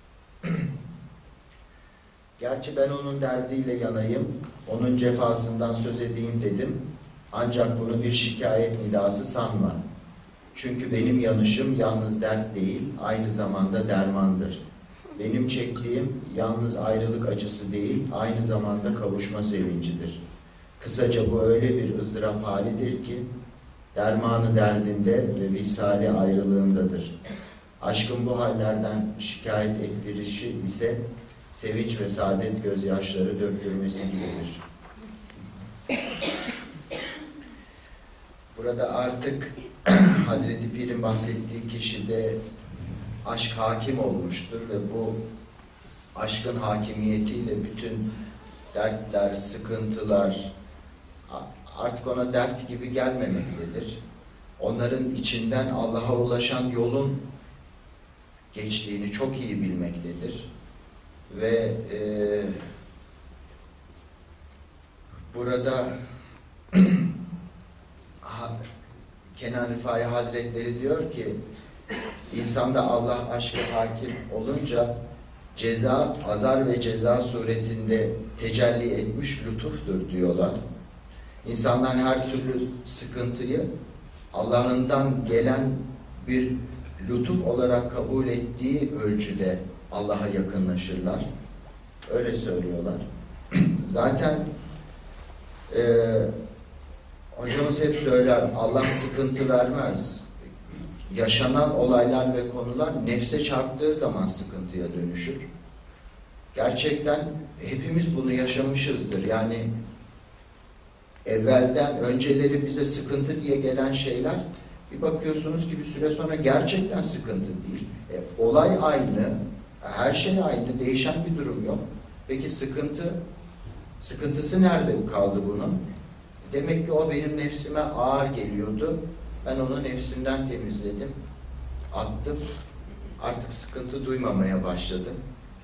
Gerçi ben onun derdiyle yanayım, onun cefasından söz edeyim dedim. Ancak bunu bir şikayet nidası sanma. Çünkü benim yanışım yalnız dert değil, aynı zamanda dermandır. Benim çektiğim yalnız ayrılık acısı değil, aynı zamanda kavuşma sevincidir. Kısaca bu öyle bir ızdırap halidir ki, dermanı derdinde ve visali ayrılığındadır. Aşkın bu hallerden şikayet ettirişi ise, sevinç ve saadet gözyaşları döktürmesi gibidir. Burada artık Hazreti Pir'in bahsettiği kişide aşk hakim olmuştur ve bu aşkın hakimiyetiyle bütün dertler, sıkıntılar artık ona dert gibi gelmemektedir. Onların içinden Allah'a ulaşan yolun geçtiğini çok iyi bilmektedir. Ve e, burada Kenan Rifai Hazretleri diyor ki, insanda Allah aşkı hakim olunca ceza, azar ve ceza suretinde tecelli etmiş lütuftur diyorlar. İnsanlar her türlü sıkıntıyı Allah'ından gelen bir lütuf olarak kabul ettiği ölçüde Allah'a yakınlaşırlar. Öyle söylüyorlar. Zaten e, hocamız hep söyler, Allah sıkıntı vermez. Yaşanan olaylar ve konular nefse çarptığı zaman sıkıntıya dönüşür. Gerçekten hepimiz bunu yaşamışızdır. Yani evvelden önceleri bize sıkıntı diye gelen şeyler, bir bakıyorsunuz ki bir süre sonra gerçekten sıkıntı değil. E, olay aynı, her şey aynı, değişen bir durum yok. Peki sıkıntı, sıkıntısı nerede kaldı bunun? Demek ki o benim nefsime ağır geliyordu. Ben onu nefsimden temizledim, attım. Artık sıkıntı duymamaya başladım.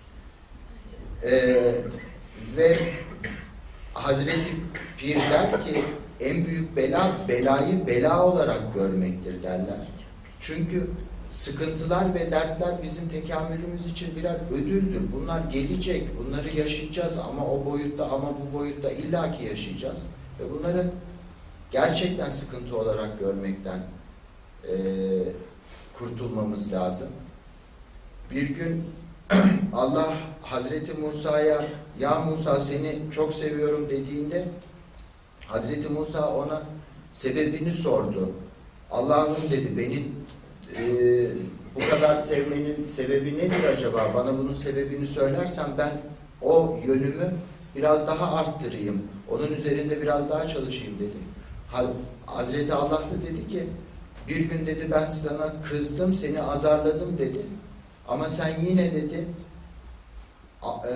Ee, ve Hazreti Pir der ki, en büyük bela, belayı bela olarak görmektir derler. Çünkü sıkıntılar ve dertler bizim tekamülümüz için birer ödüldür. Bunlar gelecek, bunları yaşayacağız ama o boyutta ama bu boyutta illaki yaşayacağız. Ve bunları gerçekten sıkıntı olarak görmekten e, kurtulmamız lazım. Bir gün Allah Hazreti Musa'ya, ya Musa seni çok seviyorum dediğinde Hazreti Musa ona sebebini sordu. Allah'ım dedi, benim e, bu kadar sevmenin sebebi nedir acaba? Bana bunun sebebini söylersen ben o yönümü biraz daha arttırayım. Onun üzerinde biraz daha çalışayım dedi. Hazreti Allah da dedi ki, bir gün dedi ben sana kızdım, seni azarladım dedi. Ama sen yine dedi e,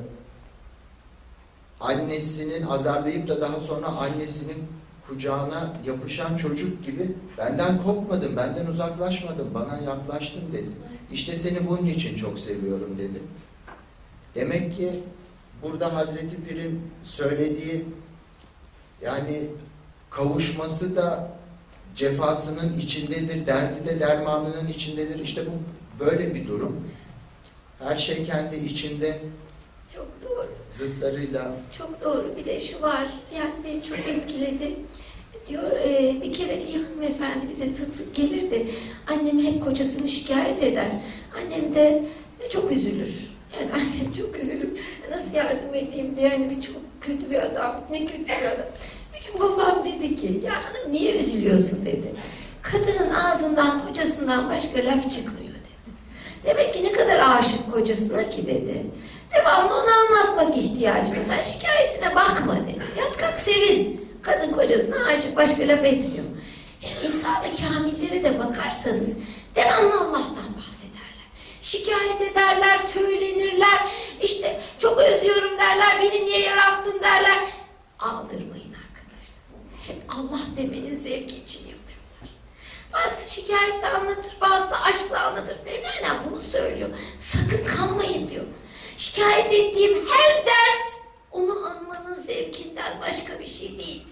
annesinin azarlayıp da daha sonra annesinin kucağına yapışan çocuk gibi benden kopmadın, benden uzaklaşmadın, bana yaklaştın dedi. İşte seni bunun için çok seviyorum dedi. Demek ki burada Hazreti Pir'in söylediği, yani kavuşması da cefasının içindedir, derdi de dermanının içindedir. İşte bu böyle bir durum. Her şey kendi içinde. Çok doğru. Zıtlarıyla. Çok doğru. Bir de şu var, yani beni çok etkiledi. Diyor e, bir kere bir hanımefendi bize sık sık gelir de annem hep kocasını şikayet eder. Annem de çok üzülür. Yani annem çok üzülür. Nasıl yardım edeyim diye, yani bir çok kötü bir adam, ne kötü bir adam. Bir gün babam dedi ki, ya hanım niye üzülüyorsun dedi. Kadının ağzından kocasından başka laf çıkmıyor dedi. Demek ki ne kadar aşık kocasına ki dedi. Devamlı onu anlatmak ihtiyacına, sen şikayetine bakma dedi. Yat kalk sevin. Kadın kocasına aşık, başka laf etmiyor. Şimdi insan-ı kamillere de bakarsanız devamlı Allah'tan bahsederler. Şikayet ederler, söylenirler. İşte çok özlüyorum derler, beni niye yarattın derler. Aldırmayın arkadaşlar. Hep Allah demenin zevki için yapıyorlar. Bazı şikayetle anlatır, bazı aşkla anlatır. Mevlana bunu söylüyor. Sakın kanmayın diyor. Şikayet ettiğim her dert onu anmanın zevkinden başka bir şey değil.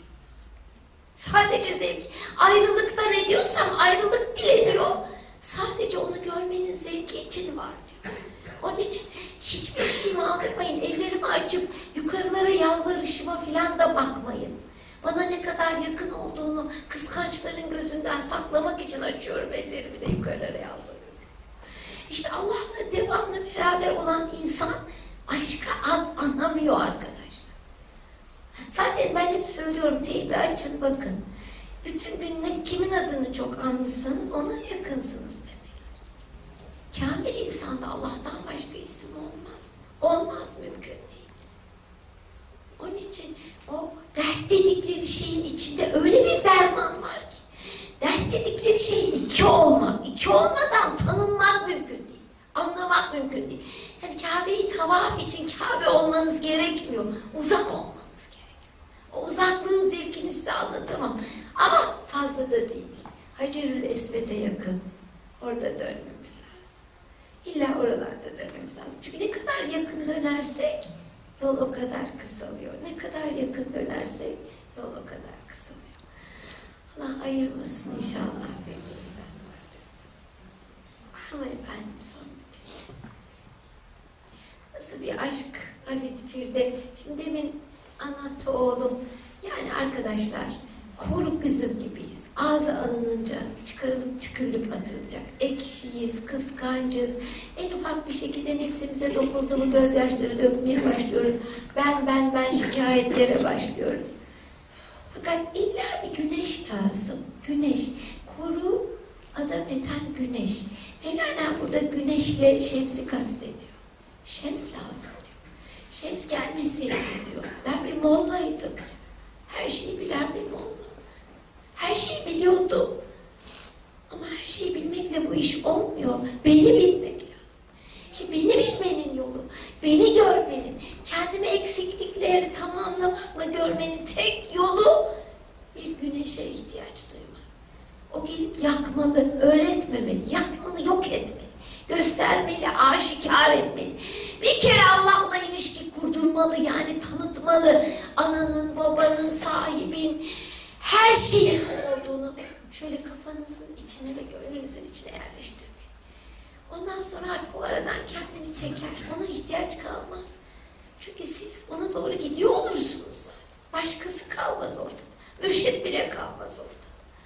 Sadece zevk. Ayrılıktan ne diyorsam ayrılık bile diyor. Sadece onu görmenin zevki için var diyor. Onun için hiçbir şeyimi aldırmayın. Ellerimi açıp yukarılara yalvarışıma filan da bakmayın. Bana ne kadar yakın olduğunu kıskançların gözünden saklamak için açıyorum ellerimi de yukarılara yalvarıyorum. İşte Allah'la devamlı beraber olan insan aşka ad anlamıyor arkadaşlar. Zaten ben hep söylüyorum, teybi açın bakın. Bütün gün ne, kimin adını çok anmışsanız ona yakınsınız demektir. Kamil insanda Allah'tan başka isim olmaz. Olmaz, mümkün değil. Onun için o dert dedikleri şeyin içinde öyle bir derman var ki, dert dedikleri şey iki olmak, iki olmadan tanınmak mümkün değil. Anlamak mümkün değil. Yani Kabe'yi tavaf için Kabe olmanız gerekmiyor. Uzak olmanız gerekiyor. O uzaklığın zevkini size anlatamam. Ama fazla da değil. Hacerül Esved'e yakın. Orada dönmemiz lazım. İlla oralarda dönmemiz lazım. Çünkü ne kadar yakın dönersek yol o kadar kısalıyor. Ne kadar yakın dönersek yol o kadar kısalıyor. Allah ayırmasın inşallah. Var mı efendim sormak istedim? Nasıl bir aşk Hazreti Pir'de? Şimdi demin anlattı oğlum. Yani arkadaşlar koruk üzüm gibiyiz. Ağza alınınca çıkarılıp tükürülüp atılacak. Ekşiyiz, kıskancız. En ufak bir şekilde nefsimize dokundu mu gözyaşları dökmeye başlıyoruz. Ben ben ben şikayetlere başlıyoruz. Fakat illa bir güneş lazım. Güneş. Koru adam eden güneş. Mevlana burada güneşle şemsi kastediyor. Şems lazım diyor. Şems gelmeseydi diyor. Ben bir mollaydım diyor. Her şeyi bilen bir molla. Her şeyi biliyordum. Ama her şeyi bilmekle bu iş olmuyor. Beni bilmek lazım. İşte beni bilmenin yolu, beni görmenin, kendime eksiklikleri tamamlamakla görmenin tek yolu bir güneşe ihtiyaç duymak. O gelip yakmalı, öğretmemeli, yakmalı, yok etmeli, göstermeli, aşikar etmeli. Bir kere Allah'la ilişki kurdurmalı, yani tanıtmalı. Ananın, babanın, sahibin, her şeyin olduğunu şöyle kafanızın içine ve gönlünüzün içine yerleştirmeyin. Ondan sonra artık o aradan kendini çeker. Ona ihtiyaç kalmaz. Çünkü siz ona doğru gidiyor olursunuz zaten. Başkası kalmaz ortada. Mürşit bile kalmaz ortada.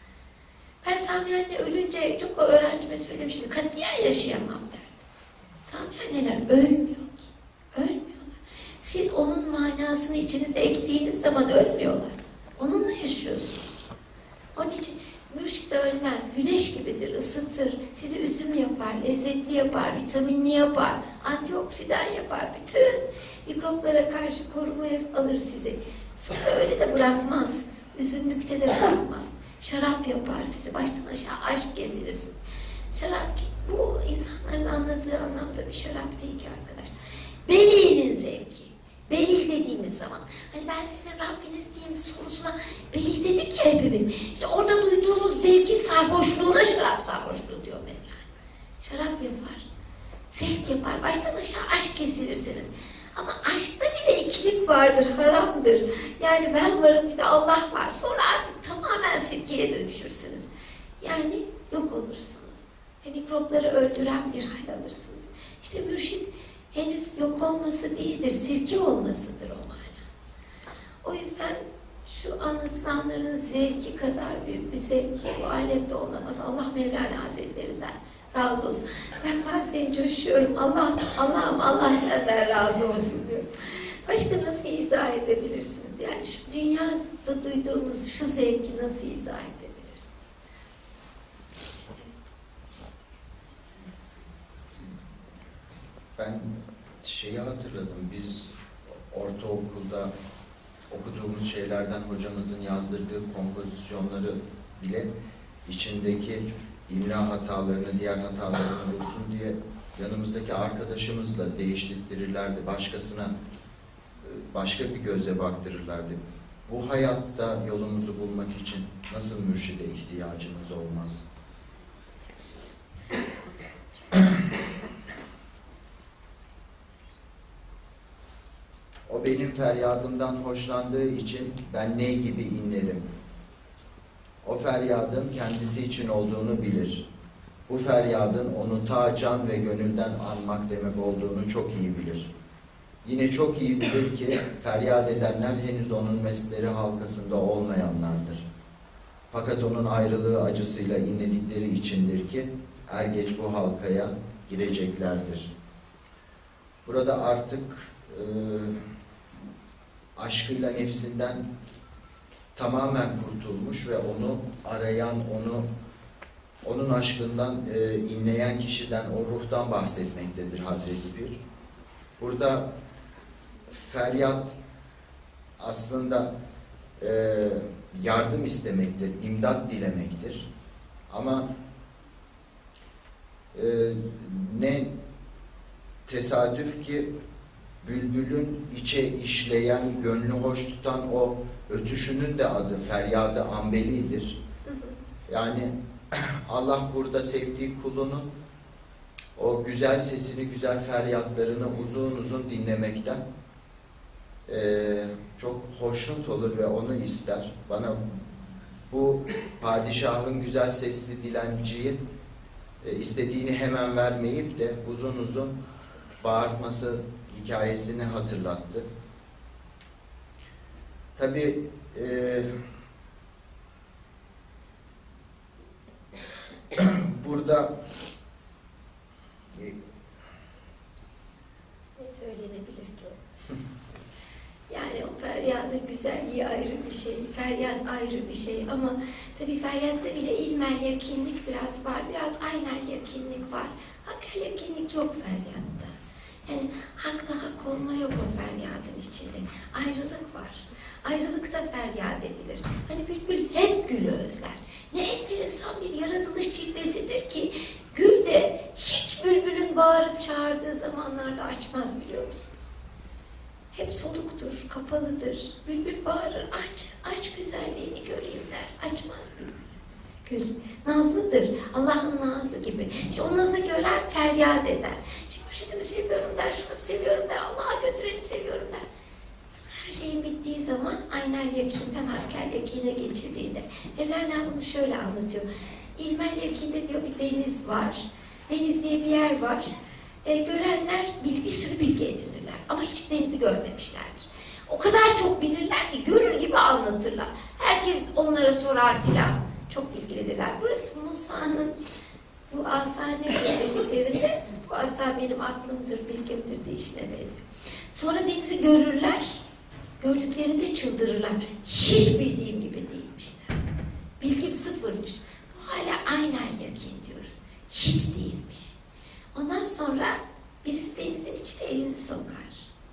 Ben Sami anne ölünce çok öğrencime söylemiştim. Katiyen yaşayamam derdim. Sami anneler ölmüyor ki. Ölmüyorlar. Siz onun manasını içinize ektiğiniz zaman ölmüyorlar. Onunla yaşıyorsunuz. Onun için mürşit de ölmez. Güneş gibidir, ısıtır. Sizi üzüm yapar, lezzetli yapar, vitaminli yapar, antioksidan yapar. Bütün mikroplara karşı korumaya alır sizi. Sonra öyle de bırakmaz. Üzünlükte de bırakmaz. Şarap yapar sizi. Baştan aşağı aşk kesilirsiniz. Şarap bu insanların anladığı anlamda bir şarap değil ki arkadaşlar. Belih'in zevki. Belih dediğimiz zaman, hani ben sizin Rabbiniz miyim sorusuna belih dedik ya hepimiz. İşte orada duyduğumuz zevkin sarhoşluğuna şarap sarhoşluğu diyor Mevlana. Şarap yapar, zevk yapar, baştan aşağı aşk kesilirsiniz. Ama aşkta bile ikilik vardır, haramdır. Yani ben varım, bir de Allah var. Sonra artık tamamen sirkeye dönüşürsünüz. Yani yok olursunuz. Ve mikropları öldüren bir hal alırsınız. İşte mürşit henüz yok olması değildir, sirke olmasıdır o mana. O yüzden şu anlatılanların zevki kadar büyük bir zevki bu alemde olamaz. Allah Mevlana Hazretlerinden razı olsun. Ben bazen coşuyorum. Allah, Allah'ım Allah senden razı olsun diyorum. Başka nasıl izah edebilirsiniz? Yani şu dünyada duyduğumuz şu zevki nasıl izah edebilirsiniz? Ben şeyi hatırladım. Biz ortaokulda okuduğumuz şeylerden hocamızın yazdırdığı kompozisyonları bile içindeki imla hatalarını, diğer hatalarını bulsun diye yanımızdaki arkadaşımızla değiştirirlerdi. Başkasına başka bir gözle baktırırlardı. Bu hayatta yolumuzu bulmak için nasıl mürşide ihtiyacımız olmaz? O benim feryadımdan hoşlandığı için ben ney gibi inlerim. O feryadın kendisi için olduğunu bilir. Bu feryadın onu ta can ve gönülden anmak demek olduğunu çok iyi bilir. Yine çok iyi bilir ki feryat edenler henüz onun mesleri halkasında olmayanlardır. Fakat onun ayrılığı acısıyla inledikleri içindir ki er geç bu halkaya gireceklerdir. Burada artık e, aşkıyla nefsinden tamamen kurtulmuş ve onu arayan, onu onun aşkından e, inleyen kişiden, o ruhtan bahsetmektedir Hazreti Pir. Burada feryat aslında e, yardım istemektir, imdat dilemektir. Ama e, ne tesadüf ki bülbülün içe işleyen, gönlü hoş tutan o ötüşünün de adı feryadı ambelidir. Yani Allah burada sevdiği kulunun o güzel sesini, güzel feryatlarını uzun uzun dinlemekten e, çok hoşnut olur ve onu ister. Bana bu padişahın güzel sesli dilenciyi e, istediğini hemen vermeyip de uzun uzun bağırtması hikayesini hatırlattı. Tabii e, burada e, ne söylenebilir ki o? Yani o feryadın güzelliği ayrı bir şey, feryat ayrı bir şey ama tabii feryatta bile ilmel yakinlik biraz var, biraz aynel yakinlik var. Hakkel yakinlik yok feryatta. Yani hakla hak olma yok o feryadın içinde. Ayrılık var. Ayrılıkta feryat edilir. Hani bülbül hep gülü özler. Ne enteresan bir yaratılış cilvesidir ki gül de hiç bülbülün bağırıp çağırdığı zamanlarda açmaz biliyor musunuz? Hep soluktur, kapalıdır. Bülbül bağırır, aç, aç güzelliğini göreyim der. Açmaz bülbül. Gül nazlıdır, Allah'ın nazı gibi. İşte o nazı gören feryat eder. Şimdi mürşidimi seviyorum der, şunu seviyorum der, Allah'a götüreni seviyorum der. Sonra her şeyin bittiği zaman aynel yakinden hakkel yakine geçildiğinde Mevlana bunu şöyle anlatıyor. İlmel yakinde diyor bir deniz var. Deniz diye bir yer var. E, görenler bir, bir sürü bilgi edinirler. Ama hiç denizi görmemişlerdir. O kadar çok bilirler ki görür gibi anlatırlar. Herkes onlara sorar filan. Çok bilgilidirler. Burası Musa'nın bu asa nedir dediklerinde bu asa benim aklımdır, bilgimdir deyişine benziyor. Sonra denizi görürler. Gördüklerinde çıldırırlar. Hiç bildiğim gibi değilmişler. Bilgim sıfırmış. Bu hala aynen yakin diyoruz. Hiç değilmiş. Ondan sonra birisi denizin içine elini sokar.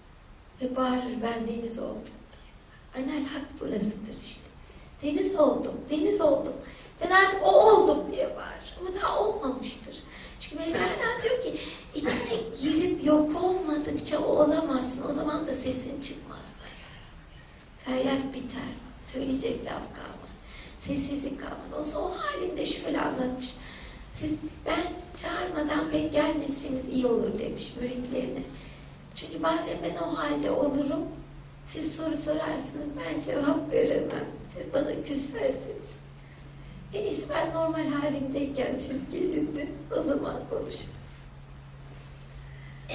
Ve bağırır ben deniz oldum diye. Aynen hak burasıdır işte. Deniz oldum, deniz oldum. Ben artık o oldum diye bağırır. Ama daha olmamıştır. Çünkü Mevlana diyor ki içine girip yok olmadıkça o olamazsın. O zaman da sesin çıkmaz zaten. Feryat biter. Söyleyecek laf kalmaz. Sessizlik kalmaz. O, o halinde şöyle anlatmış. Siz ben çağırmadan pek gelmeseniz iyi olur demiş müritlerine. Çünkü bazen ben o halde olurum. Siz soru sorarsınız, ben cevap veremem. Siz bana küsersiniz. En iyisi ben normal halimdeyken siz gelin de o zaman konuşun.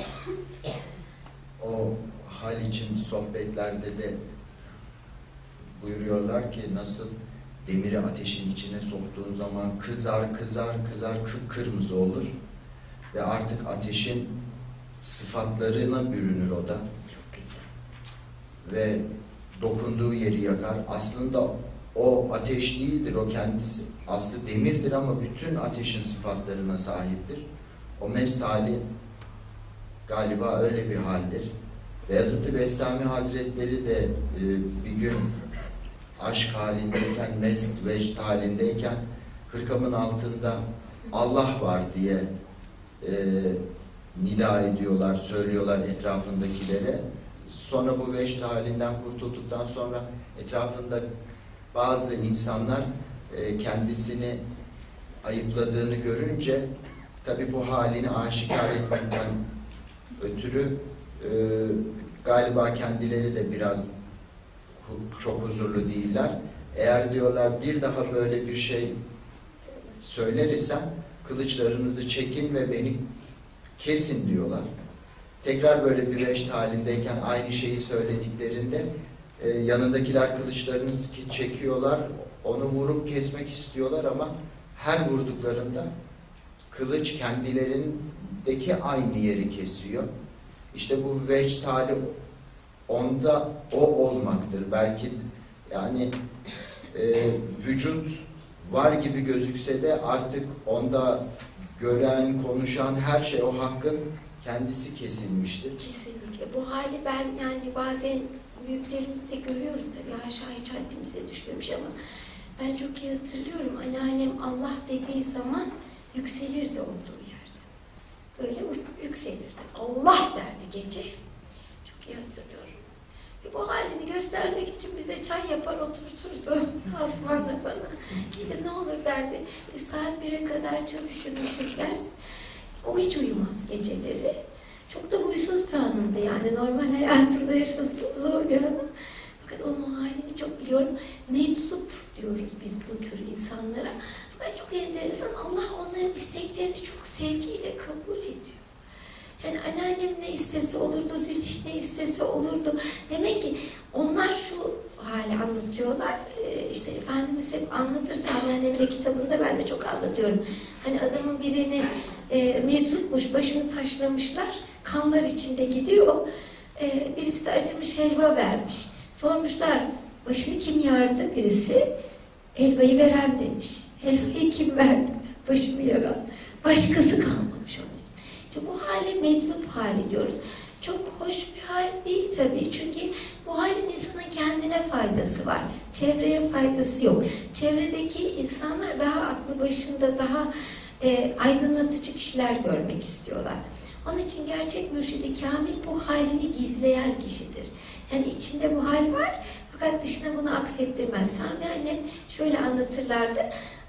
O hal için sohbetlerde de buyuruyorlar ki nasıl demiri ateşin içine soktuğun zaman kızar kızar kızar kıpkırmızı olur ve artık ateşin sıfatlarına bürünür o da. Çok güzel. Ve dokunduğu yeri yakar. Aslında o ateş değildir, o kendisi aslı demirdir ama bütün ateşin sıfatlarına sahiptir. O mest hali galiba öyle bir haldir. Beyazıt-ı Bestami Hazretleri de e, bir gün aşk halindeyken, mest vecd halindeyken hırkamın altında Allah var diye e, nida ediyorlar, söylüyorlar etrafındakilere. Sonra bu vecd halinden kurtulduktan sonra etrafında bazı insanlar e, kendisini ayıpladığını görünce tabi bu halini aşikar etmekten ötürü e, galiba kendileri de biraz hu, çok huzurlu değiller. Eğer diyorlar bir daha böyle bir şey söyler isem kılıçlarınızı çekin ve beni kesin diyorlar. Tekrar böyle bir vecd halindeyken aynı şeyi söylediklerinde e, yanındakiler kılıçlarını çekiyorlar, onu vurup kesmek istiyorlar ama her vurduklarında kılıç kendilerindeki aynı yeri kesiyor. İşte bu vecd hali onda o olmaktır. Belki yani e, vücut var gibi gözükse de artık onda gören, konuşan her şey o hakkın kendisi kesilmiştir. Kesinlikle. Bu hali ben yani bazen büyüklerimizde görüyoruz tabii. Aşağı hiç haddimize düşmemiş ama ben çok iyi hatırlıyorum. Anneannem Allah dediği zaman yükselirdi olduğu yerde. Böyle yükselirdi. Allah derdi gece. Çok iyi hatırlıyorum. Ve bu halini göstermek için bize çay yapar oturturdu. Osman'la bana. Gelin ne olur derdi. Biz saat bire kadar çalışırmışız ders. O hiç uyumaz geceleri. Çok da huysuz bir hanımdı yani. Normal hayatında yaşasın zor bir hanım. Fakat onun halini çok biliyorum. Meczup diyoruz biz bu tür insanlara. Fakat çok enteresan. Allah onların isteklerini çok sevgiyle kabul ediyor. Yani anneannem ne istese olurdu, Zülüş ne istese olurdu. Demek ki onlar şu hali anlatıyorlar. Ee, işte Efendimiz hep anlatır. Sami Annem'in de kitabında ben de çok anlatıyorum. Hani adamın birini e, meczupmuş, başını taşlamışlar. Kanlar içinde gidiyor. E, birisi de acımış helva vermiş. Sormuşlar, başını kim yardı? Birisi, helvayı veren demiş. Helvayı kim verdi? Başımı yaran. Başkası kalmamış onun için. İşte bu hale meczup hali diyoruz. Çok hoş bir hal değil tabii. Çünkü bu halin insanın kendine faydası var. Çevreye faydası yok. Çevredeki insanlar daha aklı başında, daha e, aydınlatıcı kişiler görmek istiyorlar. Onun için gerçek mürşid-i kamil bu halini gizleyen kişidir. Yani içinde bu hal var fakat dışına bunu aksettirmez. Sami Annem şöyle anlatırlardı.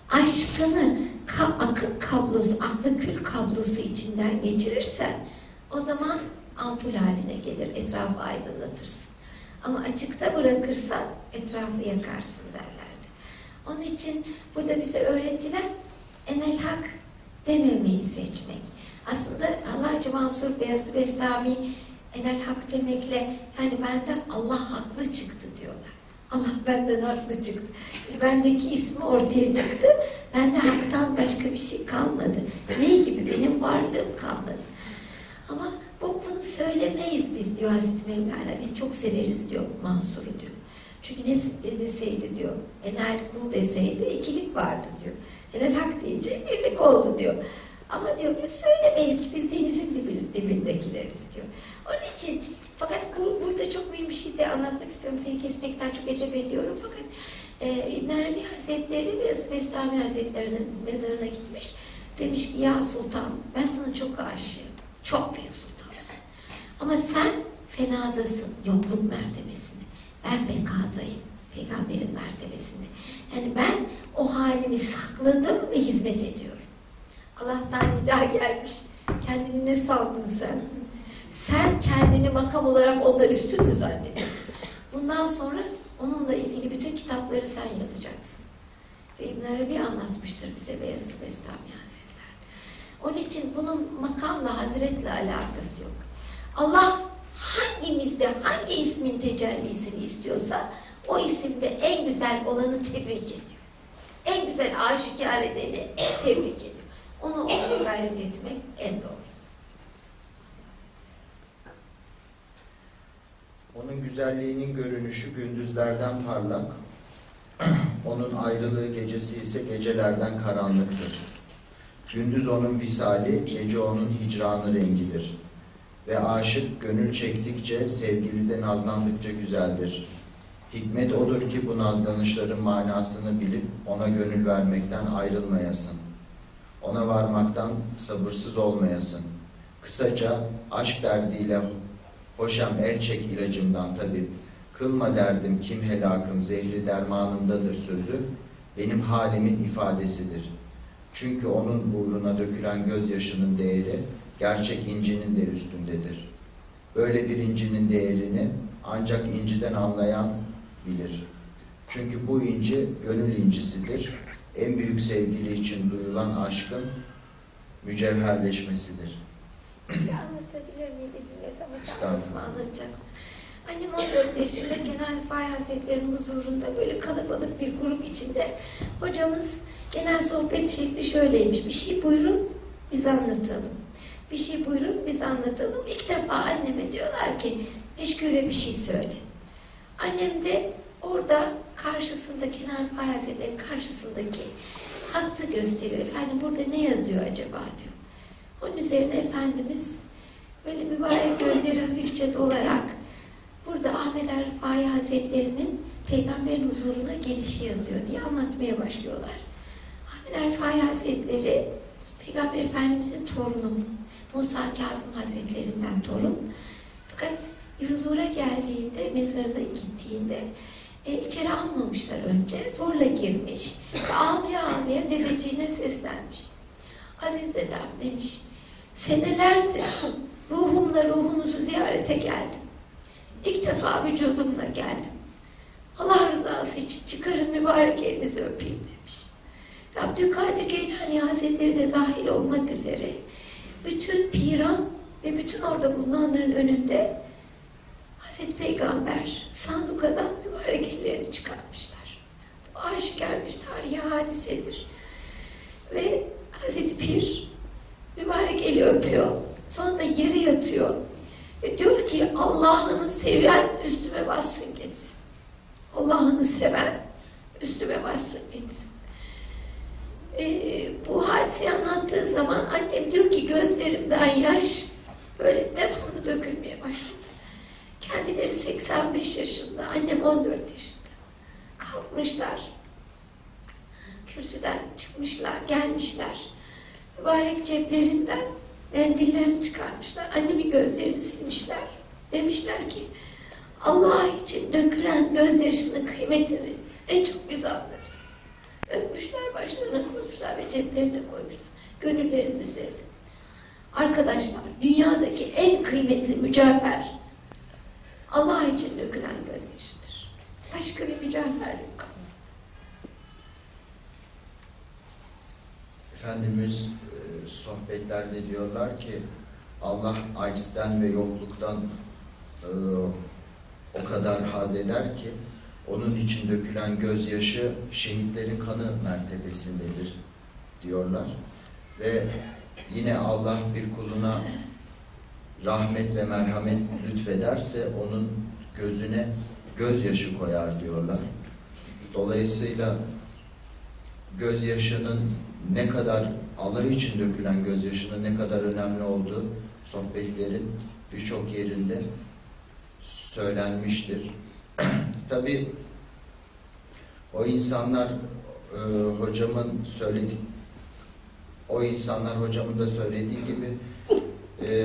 Aşkını ka akıl kablosu, aklı kül kablosu içinden geçirirsen o zaman ampul haline gelir, etrafı aydınlatırsın. Ama açıkta bırakırsan etrafı yakarsın derlerdi. Onun için burada bize öğretilen enel hak dememeyi seçmek. Aslında Hallacı Mansur Beyazıt Bestami enel hak demekle yani benden Allah haklı çıktı diyorlar. Allah benden haklı çıktı. Yani bendeki ismi ortaya çıktı. Bende haktan başka bir şey kalmadı. Ne gibi benim varlığım kalmadı. Ama bu, bunu söylemeyiz biz diyor Hazreti Mevlana. Biz çok severiz diyor Mansur'u diyor. Çünkü ne deseydi diyor. Enel kul deseydi ikilik vardı diyor. Enel hak deyince birlik oldu diyor. Ama diyor biz söylemeyiz. Biz denizin dibi, dibindekileriz diyor. Onun için fakat bu, burada çok mühim bir şey de anlatmak istiyorum. Seni kesmekten çok edep ediyorum. Fakat e, İbn Arabi Hazretleri ve Bestami Hazretleri'nin mezarına gitmiş. Demiş ki ya sultan ben sana çok aşığım. Çok büyük sultansın. Ama sen fenadasın. Yokluk mertebesini. Ben bekadayım. Peygamberin mertebesini. Yani ben o halimi sakladım ve hizmet ediyorum. Allah'tan nida gelmiş. Kendini ne sandın sen? Sen kendini makam olarak ondan üstün mü zannediyorsun? Bundan sonra onunla ilgili bütün kitapları sen yazacaksın. Ve İbn Arabi anlatmıştır bize Beyazıt Bestami Hazretleri. Onun için bunun makamla, hazretle alakası yok. Allah hangimizde hangi ismin tecellisini istiyorsa o isimde en güzel olanı tebrik ediyor. En güzel aşikar edeni tebrik ediyor. Onu olmaya gayret etmek en doğrusu. Onun güzelliğinin görünüşü gündüzlerden parlak, onun ayrılığı gecesi ise gecelerden karanlıktır. Gündüz onun visali, gece onun hicranı rengidir. Ve aşık gönül çektikçe, sevgili de nazlandıkça güzeldir. Hikmet odur ki bu nazlanışların manasını bilip ona gönül vermekten ayrılmayasın. Ona varmaktan sabırsız olmayasın. Kısaca aşk derdiyle hoşam el çek ilacımdan tabip. Kılma derdim kim helakım, zehri dermanımdadır sözü, benim halimin ifadesidir. Çünkü onun uğruna dökülen gözyaşının değeri, gerçek incinin de üstündedir. Böyle bir incinin değerini ancak inciden anlayan bilir. Çünkü bu inci gönül incisidir. En büyük sevgili için duyulan aşkın mücevherleşmesidir. Bir şey anlatabilir miyim izin verirsen? Estağfurullah. Anlatacak. Annem on dört yaşında Genel Fay Hazretleri'nin huzurunda böyle kalabalık bir grup içinde hocamız genel sohbet şekli şöyleymiş. Bir şey buyurun biz anlatalım. Bir şey buyurun biz anlatalım. İlk defa anneme diyorlar ki meşgure bir şey söyle. Annem de orada karşısında Genel Fay Hazretleri'nin karşısındaki hattı gösteriyor. Efendim burada ne yazıyor acaba diyor. Onun üzerine Efendimiz böyle mübarek gözleri hafifçe dolarak burada Ahmet Er Rifai Hazretleri'nin peygamberin huzuruna gelişi yazıyor diye anlatmaya başlıyorlar. Ahmet Er Rifai Hazretleri Peygamber Efendimizin torunu, Musa Kazım Hazretlerinden torun. Fakat huzura geldiğinde, mezarına gittiğinde e, içeri almamışlar önce. Zorla girmiş ve ağlaya ağlaya dedeciğine seslenmiş. Aziz dedem demiş, senelerdir ruhumla ruhunuzu ziyarete geldim. İlk defa vücudumla geldim. Allah rızası için çıkarın mübarek elinizi öpeyim demiş. Ve Abdülkadir Geylani Hazretleri de dahil olmak üzere bütün piran ve bütün orada bulunanların önünde Hazreti Peygamber sandukadan mübarek ellerini çıkartmışlar. Bu aşikar bir tarihi hadisedir. Ve Hazreti Pir mübarek eli öpüyor. Sonra da yere yatıyor. Ve diyor ki Allah'ını seven üstüme bassın gitsin. Allah'ını seven üstüme bassın gitsin. Ee, bu hadiseyi anlattığı zaman annem diyor ki gözlerimden yaş böyle devamlı dökülmeye başladı. Kendileri seksen beş yaşında, annem on dört yaşında. Kalkmışlar. Kürsüden çıkmışlar, gelmişler. Mübarek ceplerinden mendillerini çıkarmışlar. Annemin gözlerini silmişler. Demişler ki Allah için dökülen gözyaşının kıymetini en çok biz anlarız. Öpmüşler, başlarına koymuşlar ve ceplerine koymuşlar. Gönüllerinin üzerine. Arkadaşlar, dünyadaki en kıymetli mücevher Allah için dökülen gözyaşıdır. Başka bir mücevher yok aslında. Efendimiz e, sohbetlerde diyorlar ki Allah aczden ve yokluktan e, o kadar haz eder ki onun için dökülen gözyaşı şehitlerin kanı mertebesindedir diyorlar. Ve yine Allah bir kuluna rahmet ve merhamet lütfederse onun gözüne gözyaşı koyar diyorlar. Dolayısıyla gözyaşının ne kadar, Allah için dökülen gözyaşının ne kadar önemli olduğu sohbetlerin birçok yerinde söylenmiştir. Tabii o insanlar e, hocamın söylediği, o insanlar hocamın da söylediği gibi e,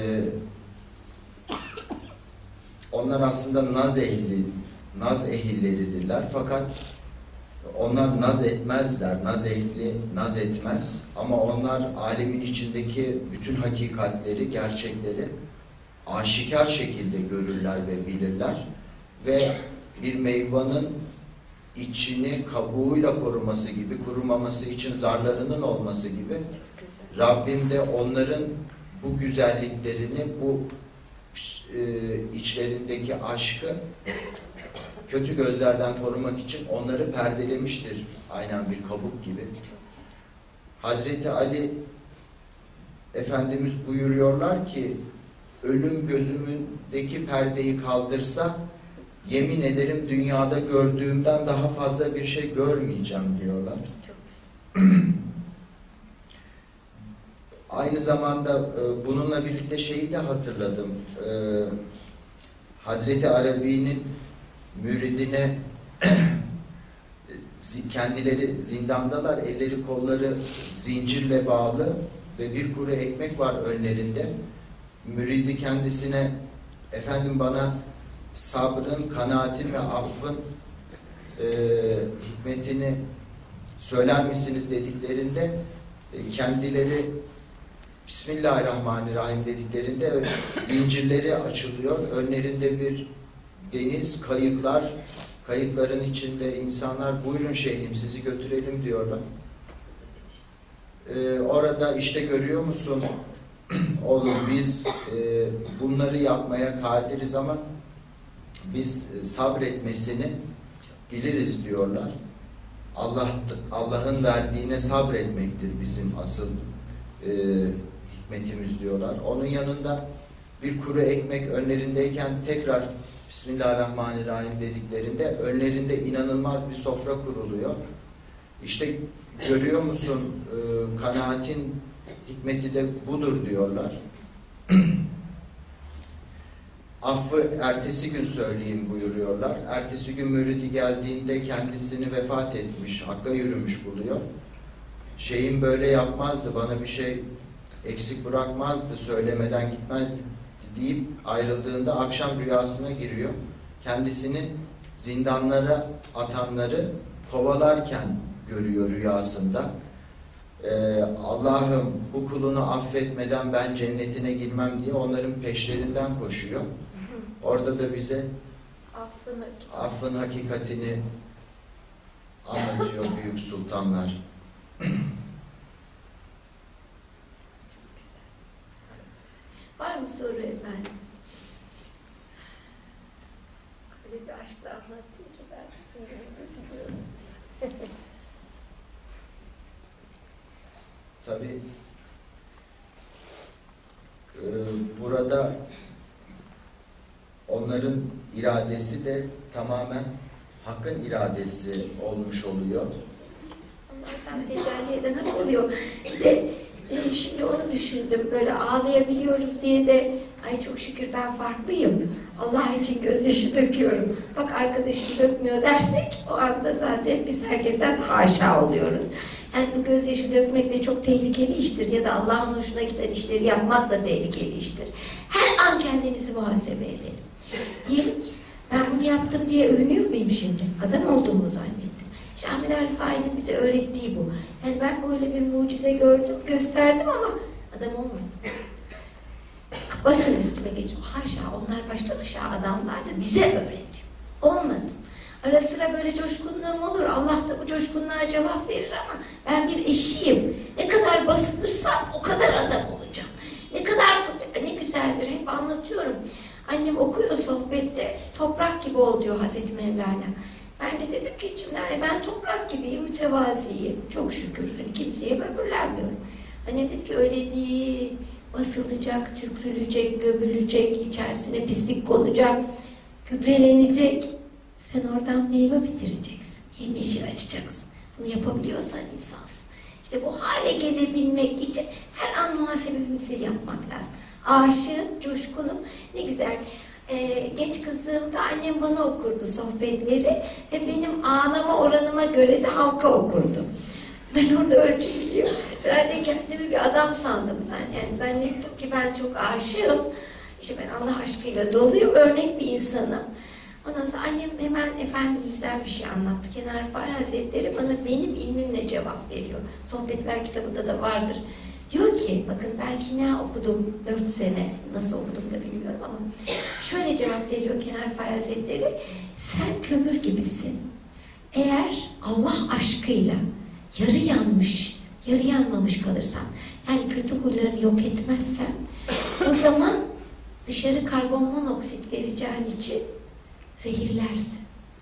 onlar aslında naz ehli, naz ehilleridirler. Fakat onlar naz etmezler, naz ehli naz etmez. Ama onlar alemin içindeki bütün hakikatleri, gerçekleri aşikar şekilde görürler ve bilirler. Ve bir meyvanın içini kabuğuyla koruması gibi, kurumaması için zarlarının olması gibi Rabbim de onların bu güzelliklerini, bu e, içlerindeki aşkı kötü gözlerden korumak için onları perdelemiştir. Aynen bir kabuk gibi. Hazreti Ali Efendimiz buyuruyorlar ki ölüm gözümündeki perdeyi kaldırsa yemin ederim dünyada gördüğümden daha fazla bir şey görmeyeceğim diyorlar. Aynı zamanda e, bununla birlikte şeyi de hatırladım. E, Hazreti Arabi'nin müridine kendileri zindandalar, elleri kolları zincirle bağlı ve bir kuru ekmek var önlerinde. Müridi kendisine efendim bana sabrın, kanaatin ve affın e, hikmetini söyler misiniz dediklerinde e, kendileri Bismillahirrahmanirrahim dediklerinde zincirleri açılıyor. Önlerinde bir deniz, kayıklar, kayıkların içinde insanlar buyurun şeyhim sizi götürelim diyorlar. Ee, orada işte görüyor musun oğlum biz e, bunları yapmaya kadiriz ama biz sabretmesini biliriz diyorlar. Allah Allah'ın verdiğine sabretmektir bizim asıl e, hikmetimiz diyorlar. Onun yanında bir kuru ekmek önlerindeyken tekrar Bismillahirrahmanirrahim dediklerinde önlerinde inanılmaz bir sofra kuruluyor. İşte görüyor musun e, kanaatin hikmeti de budur diyorlar. Affı ertesi gün söyleyeyim buyuruyorlar. Ertesi gün müridi geldiğinde kendisini vefat etmiş, hakka yürümüş buluyor. Şeyim böyle yapmazdı, bana bir şey eksik bırakmazdı, söylemeden gitmezdi deyip ayrıldığında akşam rüyasına giriyor. Kendisini zindanlara atanları kovalarken görüyor rüyasında. Ee, Allah'ım bu kulunu affetmeden ben cennetine girmem diye onların peşlerinden koşuyor. Orada da bize Affını. affın hakikatini anlatıyor büyük sultanlar. Var mı soru efendim? Öyle bir aşkla anlattın ki ben biliyorum. Tabii e, burada onların iradesi de tamamen Hakk'ın iradesi Kesin. olmuş oluyor. Onlardan tecelli eden hak oluyor. Bir de e, şimdi onu düşündüm. Böyle ağlayabiliyoruz diye de ay çok şükür ben farklıyım. Allah için gözyaşı döküyorum. Bak arkadaşım dökmüyor dersek o anda zaten biz herkesten haşa oluyoruz. Yani bu gözyaşı dökmek de çok tehlikeli iştir. Ya da Allah'ın hoşuna giden işleri yapmak da tehlikeli iştir. Her an kendimizi muhasebe edelim. Diyelim ki ben bunu yaptım diye övünüyor muyum şimdi? Adam olduğumu zannettim. İşte Ahmet Rifai'nin bize öğrettiği bu. Yani ben böyle bir mucize gördüm, gösterdim ama adam olmadım. Basın üstüme geçiyor. Haşa onlar baştan aşağı adamlar da bize öğretiyor. Olmadım. Ara sıra böyle coşkunluğum olur. Allah da bu coşkunluğa cevap verir ama ben bir eşiyim. Ne kadar basılırsam o kadar adam olacağım. Ne kadar ne güzeldir hep anlatıyorum. Annem okuyor sohbette. Toprak gibi ol diyor Hazreti Mevlana. Ben de dedim ki içimden ben toprak gibiyim, mütevaziyim. Çok şükür. Hani kimseye böbürlenmiyorum. Annem dedi ki öyle değil. Basılacak, tükrülecek, gömülecek, içerisine pislik konacak, gübrelenecek. Sen oradan meyve bitireceksin. Yemyeşil açacaksın. Bunu yapabiliyorsan insansın. İşte bu hale gelebilmek için her an muhasebemizi yapmak lazım. Aşığım, coşkunum. Ne güzel. Ee, genç kızlığımda annem bana okurdu sohbetleri ve benim ağlama oranıma göre de halka okurdu. Ben orada ölçülüyüm. Herhalde kendimi bir adam sandım. Yani zannettim ki ben çok aşığım. İşte ben Allah aşkıyla doluyum. Örnek bir insanım. Ondan sonra annem hemen Efendimiz'den bir şey anlattı. Kenar Rifai Hazretleri bana benim ilmimle cevap veriyor. Sohbetler kitabında da vardır. Diyor ki, bakın ben kimya okudum dört sene, nasıl okudum da bilmiyorum ama şöyle cevap veriyor Kenar Rifai Hazretleri, sen kömür gibisin. Eğer Allah aşkıyla yarı yanmış, yarı yanmamış kalırsan, yani kötü huylarını yok etmezsen, o zaman dışarı karbon monoksit vereceğin için zehirlersin.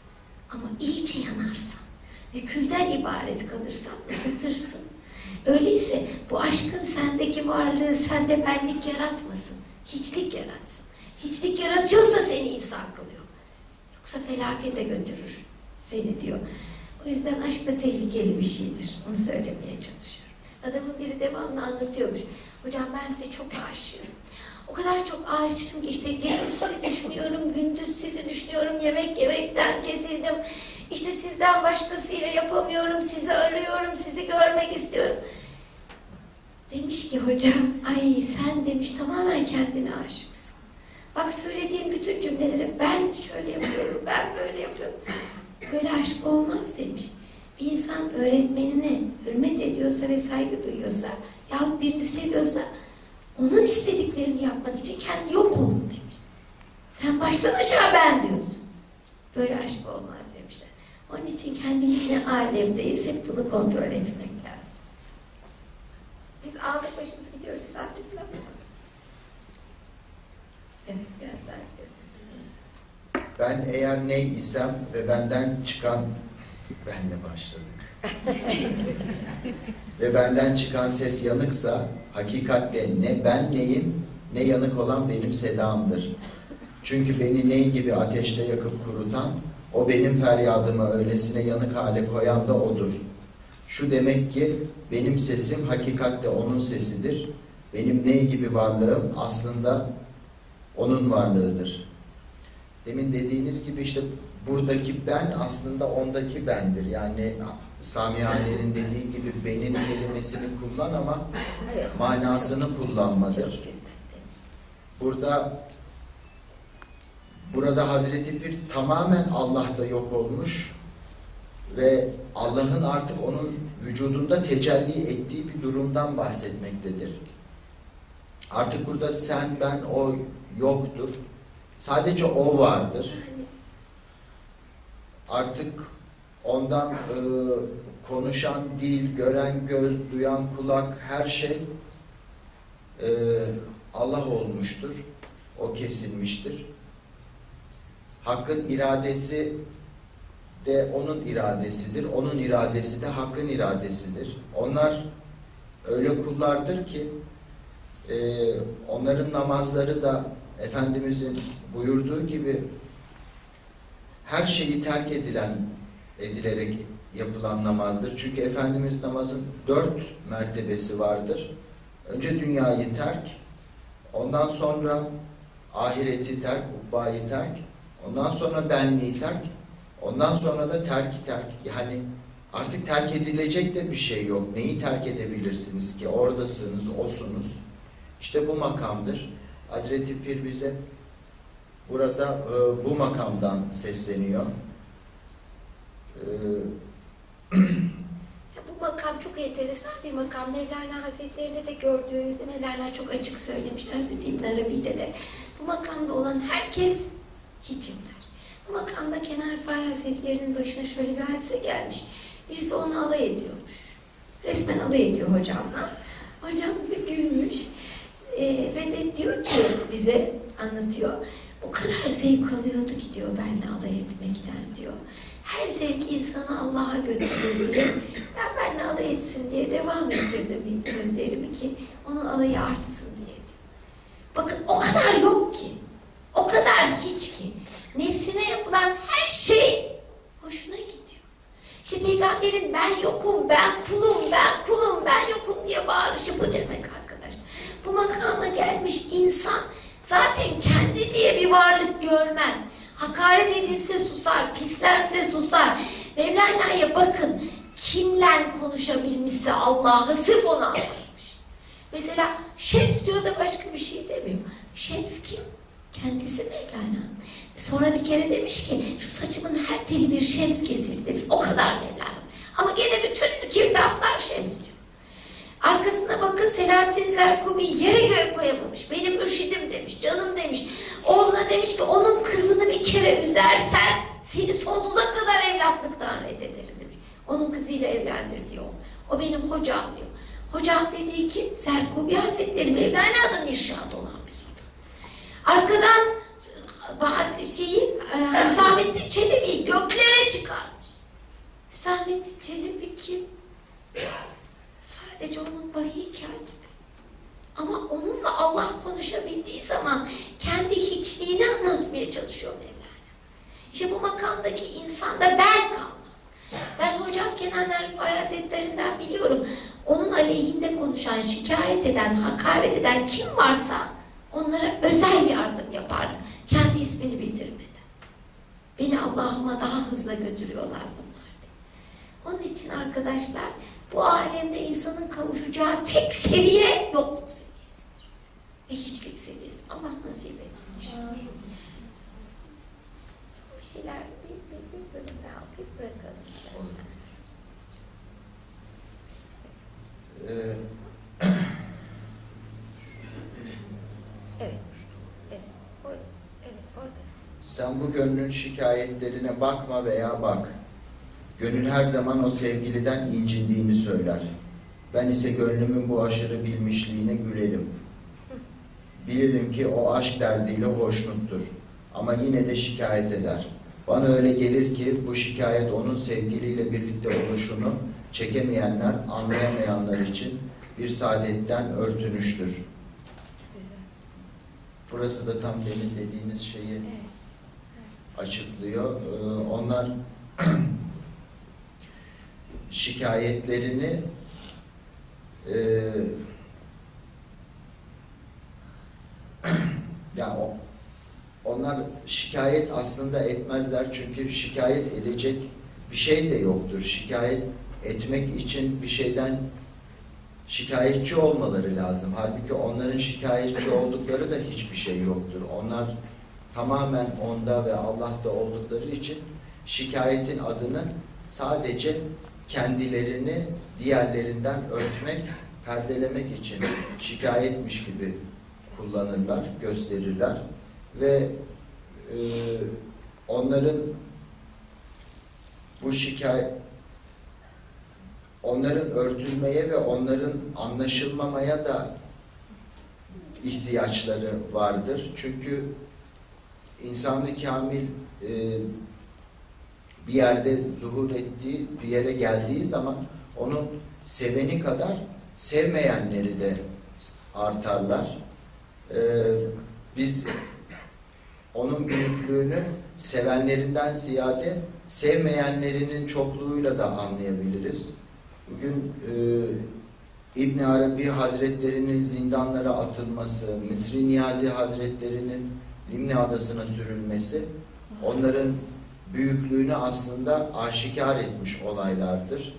Ama iyice yanarsan ve külden ibaret kalırsan ısıtırsın. Öyleyse bu aşkın sendeki varlığı sende benlik yaratmasın. Hiçlik yaratsın. Hiçlik yaratıyorsa seni insan kılıyor. Yoksa felakete götürür seni diyor. O yüzden aşk da tehlikeli bir şeydir. Onu söylemeye çalışıyorum. Adamın biri devamlı anlatıyormuş. Hocam ben size çok aşığım. O kadar çok aşığım ki işte gece sizi düşünüyorum, gündüz sizi düşünüyorum, yemek yemekten kesildim. İşte sizden başkasıyla yapamıyorum, sizi arıyorum, sizi görmek istiyorum. Demiş ki hocam, ay sen demiş tamamen kendine aşıksın. Bak söylediğin bütün cümleleri ben şöyle yapıyorum, ben böyle yapıyorum. Böyle aşk olmaz demiş. Bir insan öğretmenine hürmet ediyorsa ve saygı duyuyorsa yahut birini seviyorsa onun istediklerini yapmak için kendi yok olun demiş. Sen baştan aşağı ben diyorsun. Böyle aşk olmaz demişler. Onun için kendimiz ne alemdeyiz hep bunu kontrol etmek lazım. Biz aldık başımız gidiyoruz saati falan. Evet biraz daha gidiyoruz. Ben eğer ney isem ve benden çıkan benle başladık. Ve benden çıkan ses yanıksa hakikatte ne ben neyim ne yanık olan benim sedamdır. Çünkü beni ney gibi ateşte yakıp kurutan, o benim feryadımı öylesine yanık hale koyan da odur. Şu demek ki benim sesim hakikatte onun sesidir. Benim ney gibi varlığım aslında onun varlığıdır. Demin dediğiniz gibi işte buradaki ben aslında ondaki bendir. Yani Samihane'nin dediği gibi benim kelimesini kullan ama manasını kullanmadır. Burada burada Hazreti Pir tamamen Allah'ta yok olmuş ve Allah'ın artık onun vücudunda tecelli ettiği bir durumdan bahsetmektedir. Artık burada sen, ben, o yoktur. Sadece o vardır. Artık ondan e, konuşan dil, gören göz, duyan kulak, her şey e, Allah olmuştur. O kesilmiştir. Hakkın iradesi de onun iradesidir. Onun iradesi de Hakkın iradesidir. Onlar öyle kullardır ki e, onların namazları da Efendimizin buyurduğu gibi her şeyi terk edilen, edilerek yapılan namazdır. Çünkü Efendimiz namazın dört mertebesi vardır. Önce dünyayı terk, ondan sonra ahireti terk, ukbayı terk, ondan sonra benliği terk, ondan sonra da terki terk. Yani artık terk edilecek de bir şey yok. Neyi terk edebilirsiniz ki? Oradasınız, osunuz. İşte bu makamdır. Hazreti Pir bize burada e, bu makamdan sesleniyor. E, Bu makam çok enteresan bir makam. Mevlana Hazretleri'nde de gördüğünüzde Mevlana çok açık söylemişler. Hazreti İbn Arabi'de de. Bu makamda olan herkes hiçim der. Bu makamda Kenar Rıfai Hazretleri'nin başına şöyle bir hadise gelmiş. Birisi onu alay ediyormuş. Resmen alay ediyor hocamla. Hocam da gülmüş. Ee, ve de diyor ki bize anlatıyor. O kadar zevk alıyordu ki diyor benimle alay etmekten diyor. Her zevk insanı Allah'a götürür diye ben benimle alay etsin diye devam ettirdim sözlerimi ki onun alayı artsın diye diyor. Bakın o kadar yok ki, o kadar hiç ki nefsine yapılan her şey hoşuna gidiyor. İşte peygamberin ben yokum, ben kulum, ben kulum, ben yokum diye bağırışı bu demek arkadaş. Bu makama gelmiş insan zaten kendi diye bir varlık görmez. Hakaret edilse susar, pislense susar. Mevlana'ya bakın, kimle konuşabilmişse Allah'ı sırf onu anlatmış. Mesela Şems diyor da başka bir şey demiyor. Şems kim? Kendisi Mevlana. Sonra bir kere demiş ki, şu saçımın her teli bir Şems kesildi demiş. O kadar Mevlana. Ama gene bütün kitaplar Şems diyor. Arkasına bakın Selahattin Zerkubi'yi yere göğe koyamamış. Benim mürşidim demiş, canım demiş. Oğluna demiş ki onun kızını bir kere üzersen seni sonsuza kadar evlatlıktan reddederim demiş. Onun kızıyla evlendir diyor. O benim hocam diyor. Hocam dediği kim? Zerkubi Hazretleri, Mevlana'dan irşad olan bir sultan. Arkadan Bahat şeyi, e, Hüsamettin Çelebi'yi göklere çıkarmış. Hüsamettin Çelebi kim? Sadece onun vahiy katibi. Ama onunla Allah konuşabildiği zaman kendi hiçliğini anlatmaya çalışıyor Mevlana. İşte bu makamdaki insanda ben kalmaz. Ben hocam Kenan Rifai Hazretlerinden biliyorum. Onun aleyhinde konuşan, şikayet eden, hakaret eden kim varsa onlara özel yardım yapardı. Kendi ismini bildirmeden. Beni Allah'ıma daha hızlı götürüyorlar bunlar diye. Onun için arkadaşlar bu alemde insanın kavuşacağı tek seviye yokluk seviyesidir. Ve hiçlik seviyesi. Allah nasip etsin inşallah. Son bir şeyler bir, bir, bir bölüm daha okuyup bırakalım. Ee, Evet. Evet. Or evet. Oradasın. Sen bu gönlün şikayetlerine bakma veya bak. Gönül her zaman o sevgiliden incindiğini söyler. Ben ise gönlümün bu aşırı bilmişliğine gülerim. Bilirim ki o aşk derdiyle hoşnuttur. Ama yine de şikayet eder. Bana öyle gelir ki bu şikayet onun sevgiliyle birlikte oluşunu çekemeyenler, anlayamayanlar için bir saadetten örtünüştür. Burası da tam demin dediğiniz şeyi açıklıyor. Ee, onlar şikayetlerini e, yani o, onlar şikayet aslında etmezler çünkü şikayet edecek bir şey de yoktur. Şikayet etmek için bir şeyden şikayetçi olmaları lazım. Halbuki onların şikayetçi oldukları da hiçbir şey yoktur. Onlar tamamen onda ve Allah'ta oldukları için şikayetin adını sadece kendilerini diğerlerinden örtmek, perdelemek için şikayetmiş gibi kullanırlar, gösterirler ve e, onların bu şikayet onların örtülmeye ve onların anlaşılmamaya da ihtiyaçları vardır. Çünkü insan-ı kamil e, bir yerde zuhur ettiği, bir yere geldiği zaman onun seveni kadar sevmeyenleri de artarlar. Ee, biz onun büyüklüğünü sevenlerinden ziyade sevmeyenlerinin çokluğuyla da anlayabiliriz. Bugün e, İbn Arabi Hazretleri'nin zindanlara atılması, Mısri Niyazi Hazretleri'nin Limni Adası'na sürülmesi onların büyüklüğünü aslında aşikar etmiş olaylardır.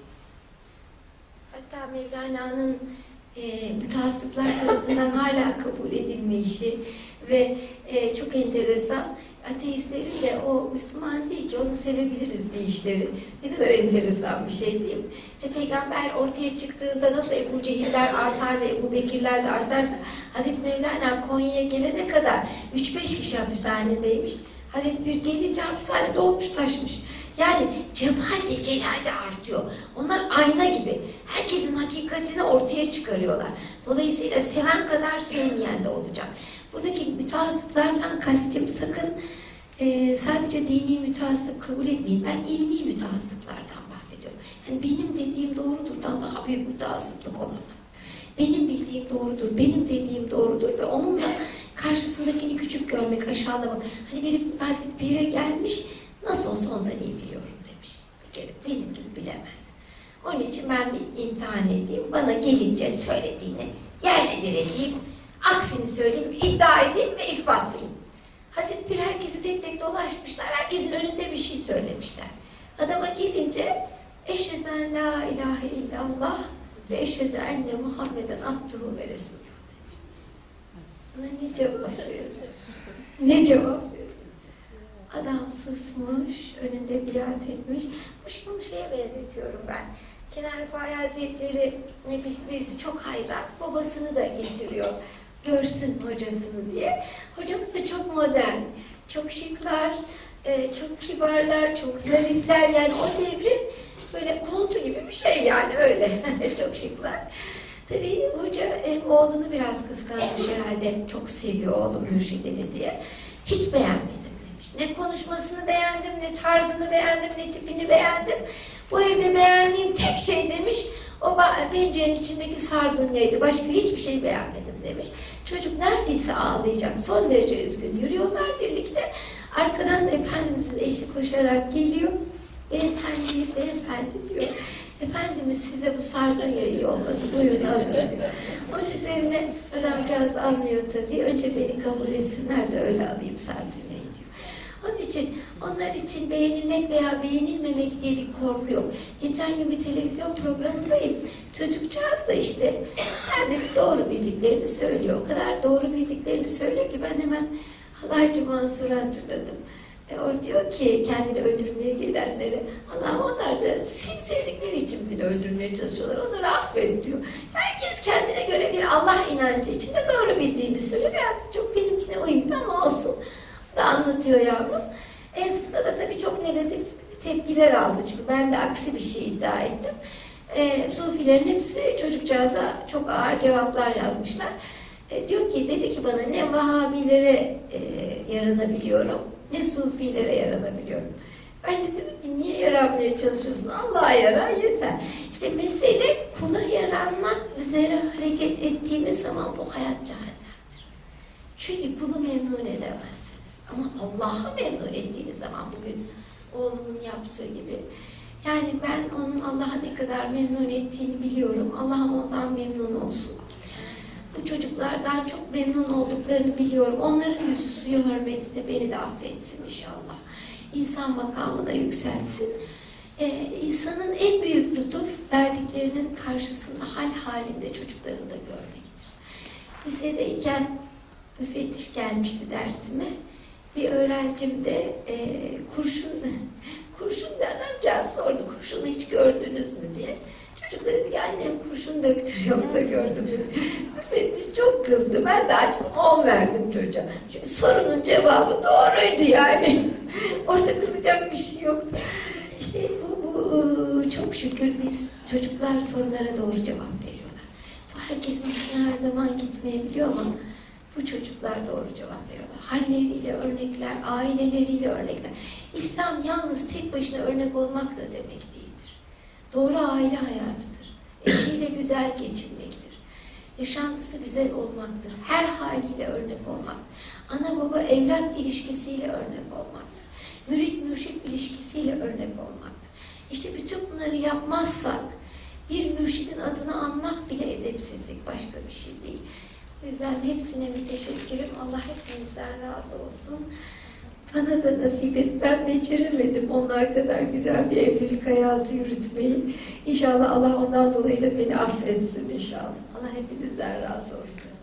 Hatta Mevlana'nın e, mütehassıplar tarafından hala kabul edilmeyişi ve e, çok enteresan, ateistlerin de o Müslüman değil ki onu sevebiliriz deyişleri. Ne kadar enteresan bir şey değil mi? İşte Peygamber ortaya çıktığında nasıl Ebu Cehiller artar ve Ebu Bekirler de artarsa Hazreti Mevlana Konya'ya gelene kadar üç beş kişi hapishanedeymiş. Hazreti bir gelince hapishane dolmuş taşmış. Yani cemal de celal de artıyor. Onlar ayna gibi. Herkesin hakikatini ortaya çıkarıyorlar. Dolayısıyla seven kadar sevmeyen de olacak. Buradaki mütehassıplardan kastım sakın e, sadece dini mütehassıp kabul etmeyin. Ben ilmi mütehassıplardan bahsediyorum. Yani benim dediğim doğrudurdan daha büyük mütehassıplık olamaz. Benim bildiğim doğrudur, benim dediğim doğrudur ve onunla karşısındakini küçük görmek, aşağılamak. Hani biri Hazreti Pir'e gelmiş, nasıl olsa ondan iyi biliyorum demiş. Bir kere benim gibi bilemez. Onun için ben bir imtihan edeyim, bana gelince söylediğini yerle bir edeyim, aksini söyleyeyim, iddia edeyim ve ispatlayayım. Hazreti Pir herkesi tek tek dolaşmışlar, herkesin önünde bir şey söylemişler. Adama gelince eşhedü en la ilahe illallah ve eşhedü enne Muhammeden abduhu ve resulühü demiş. Buna ne cevap veriyorsun? Ne cevap veriyorsun? Adam susmuş, önünde biat etmiş. Bunu şeye benzetiyorum ben. Kenan Rifai Hazretleri birisi çok hayran, babasını da getiriyor. Görsün hocasını diye. Hocamız da çok modern, çok şıklar, çok kibarlar, çok zarifler. Yani o devrin böyle kontu gibi bir şey yani öyle. Çok şıklar. Tabii hoca hem oğlunu biraz kıskanmış herhalde. Çok seviyor oğlum mürşidini diye. Hiç beğenmedim demiş. Ne konuşmasını beğendim, ne tarzını beğendim, ne tipini beğendim. Bu evde beğendiğim tek şey demiş, o pencerenin içindeki sardunyaydı. Başka hiçbir şey beğenmedim demiş. Çocuk neredeyse ağlayacak. Son derece üzgün. Yürüyorlar birlikte. Arkadan Efendimizin eşi koşarak geliyor. Beyefendi, beyefendi diyor. Efendimiz size bu sardunyayı yolladı. Buyurun alın diyor. Onun üzerine adamcağız anlıyor tabii. Önce beni kabul etsinler de öyle alayım sardunyayı diyor. Onun için onlar için beğenilmek veya beğenilmemek diye bir korku yok. Geçen gün bir televizyon programındayım. Çocukcağız da işte kendi doğru bildiklerini söylüyor. O kadar doğru bildiklerini söylüyor ki ben hemen Halaycı Mansur'u hatırladım. E, o diyor ki kendini öldürmeye gelenlere, Allah'ım onlar da seni sevdikleri için beni öldürmeye çalışıyorlar. Onları affet diyor. Herkes kendine göre bir Allah inancı içinde doğru bildiğini söylüyor. Biraz çok benimkine uymuyor ama olsun. Da anlatıyor yavrum. En sonunda da tabii çok negatif tepkiler aldı. Çünkü ben de aksi bir şey iddia ettim. E, Sufilerin hepsi çocukcağıza çok ağır cevaplar yazmışlar. E, diyor ki, dedi ki bana ne Vahabilere e, yaranabiliyorum, ne Sufilere yaranabiliyorum. Ben de dedim ki niye yaranmaya çalışıyorsun? Allah'a yaran yeter. İşte mesele kula yaranmak üzere hareket ettiğimiz zaman bu hayat cehennemdir. Çünkü kulu memnun edemezsiniz. Ama Allah'ı memnun ettiğiniz zaman bugün oğlumun yaptığı gibi. Yani ben onun Allah'a ne kadar memnun ettiğini biliyorum. Allah'ım ondan memnun olsun. Bu çocuklardan çok memnun olduklarını biliyorum. Onların yüzü suyu hürmetine beni de affetsin inşallah. İnsan makamına yükselsin. Ee, insanın en büyük lütuf verdiklerinin karşısında hal halinde çocuklarını da görmektir. Lisedeyken müfettiş gelmişti dersime. Bir öğrencim de e, kurşun, kurşun bir adamcağız sordu, kurşunu hiç gördünüz mü diye. Çocuk da dedi ki annem kurşun döktür, yok da gördüm dedi. Müfettiş çok kızdı, ben de açtım on verdim çocuğa. Çünkü sorunun cevabı doğruydu yani. Orada kızacak bir şey yoktu. İşte bu, bu çok şükür biz çocuklar sorulara doğru cevap veriyorlar. Bu herkesin hoşuna her zaman gitmeyebiliyor ama bu çocuklar doğru cevap veriyorlar. Halleriyle örnekler, aileleriyle örnekler. İslam yalnız tek başına örnek olmak da demek değildir. Doğru aile hayatıdır. Eşiyle güzel geçinmektir. Yaşantısı güzel olmaktır. Her haliyle örnek olmaktır. Ana baba evlat ilişkisiyle örnek olmaktır. Mürit mürşit ilişkisiyle örnek olmaktır. İşte bütün bunları yapmazsak bir mürşidin adını anmak bile edepsizlik, başka bir şey değil. O yüzden hepsine müteşekkirim. Allah hepinizden razı olsun. Bana da nasip etsin. Ben beceremedim onlar kadar güzel bir evlilik hayatı yürütmeyi. İnşallah Allah ondan dolayı da beni affetsin inşallah. Allah hepinizden razı olsun.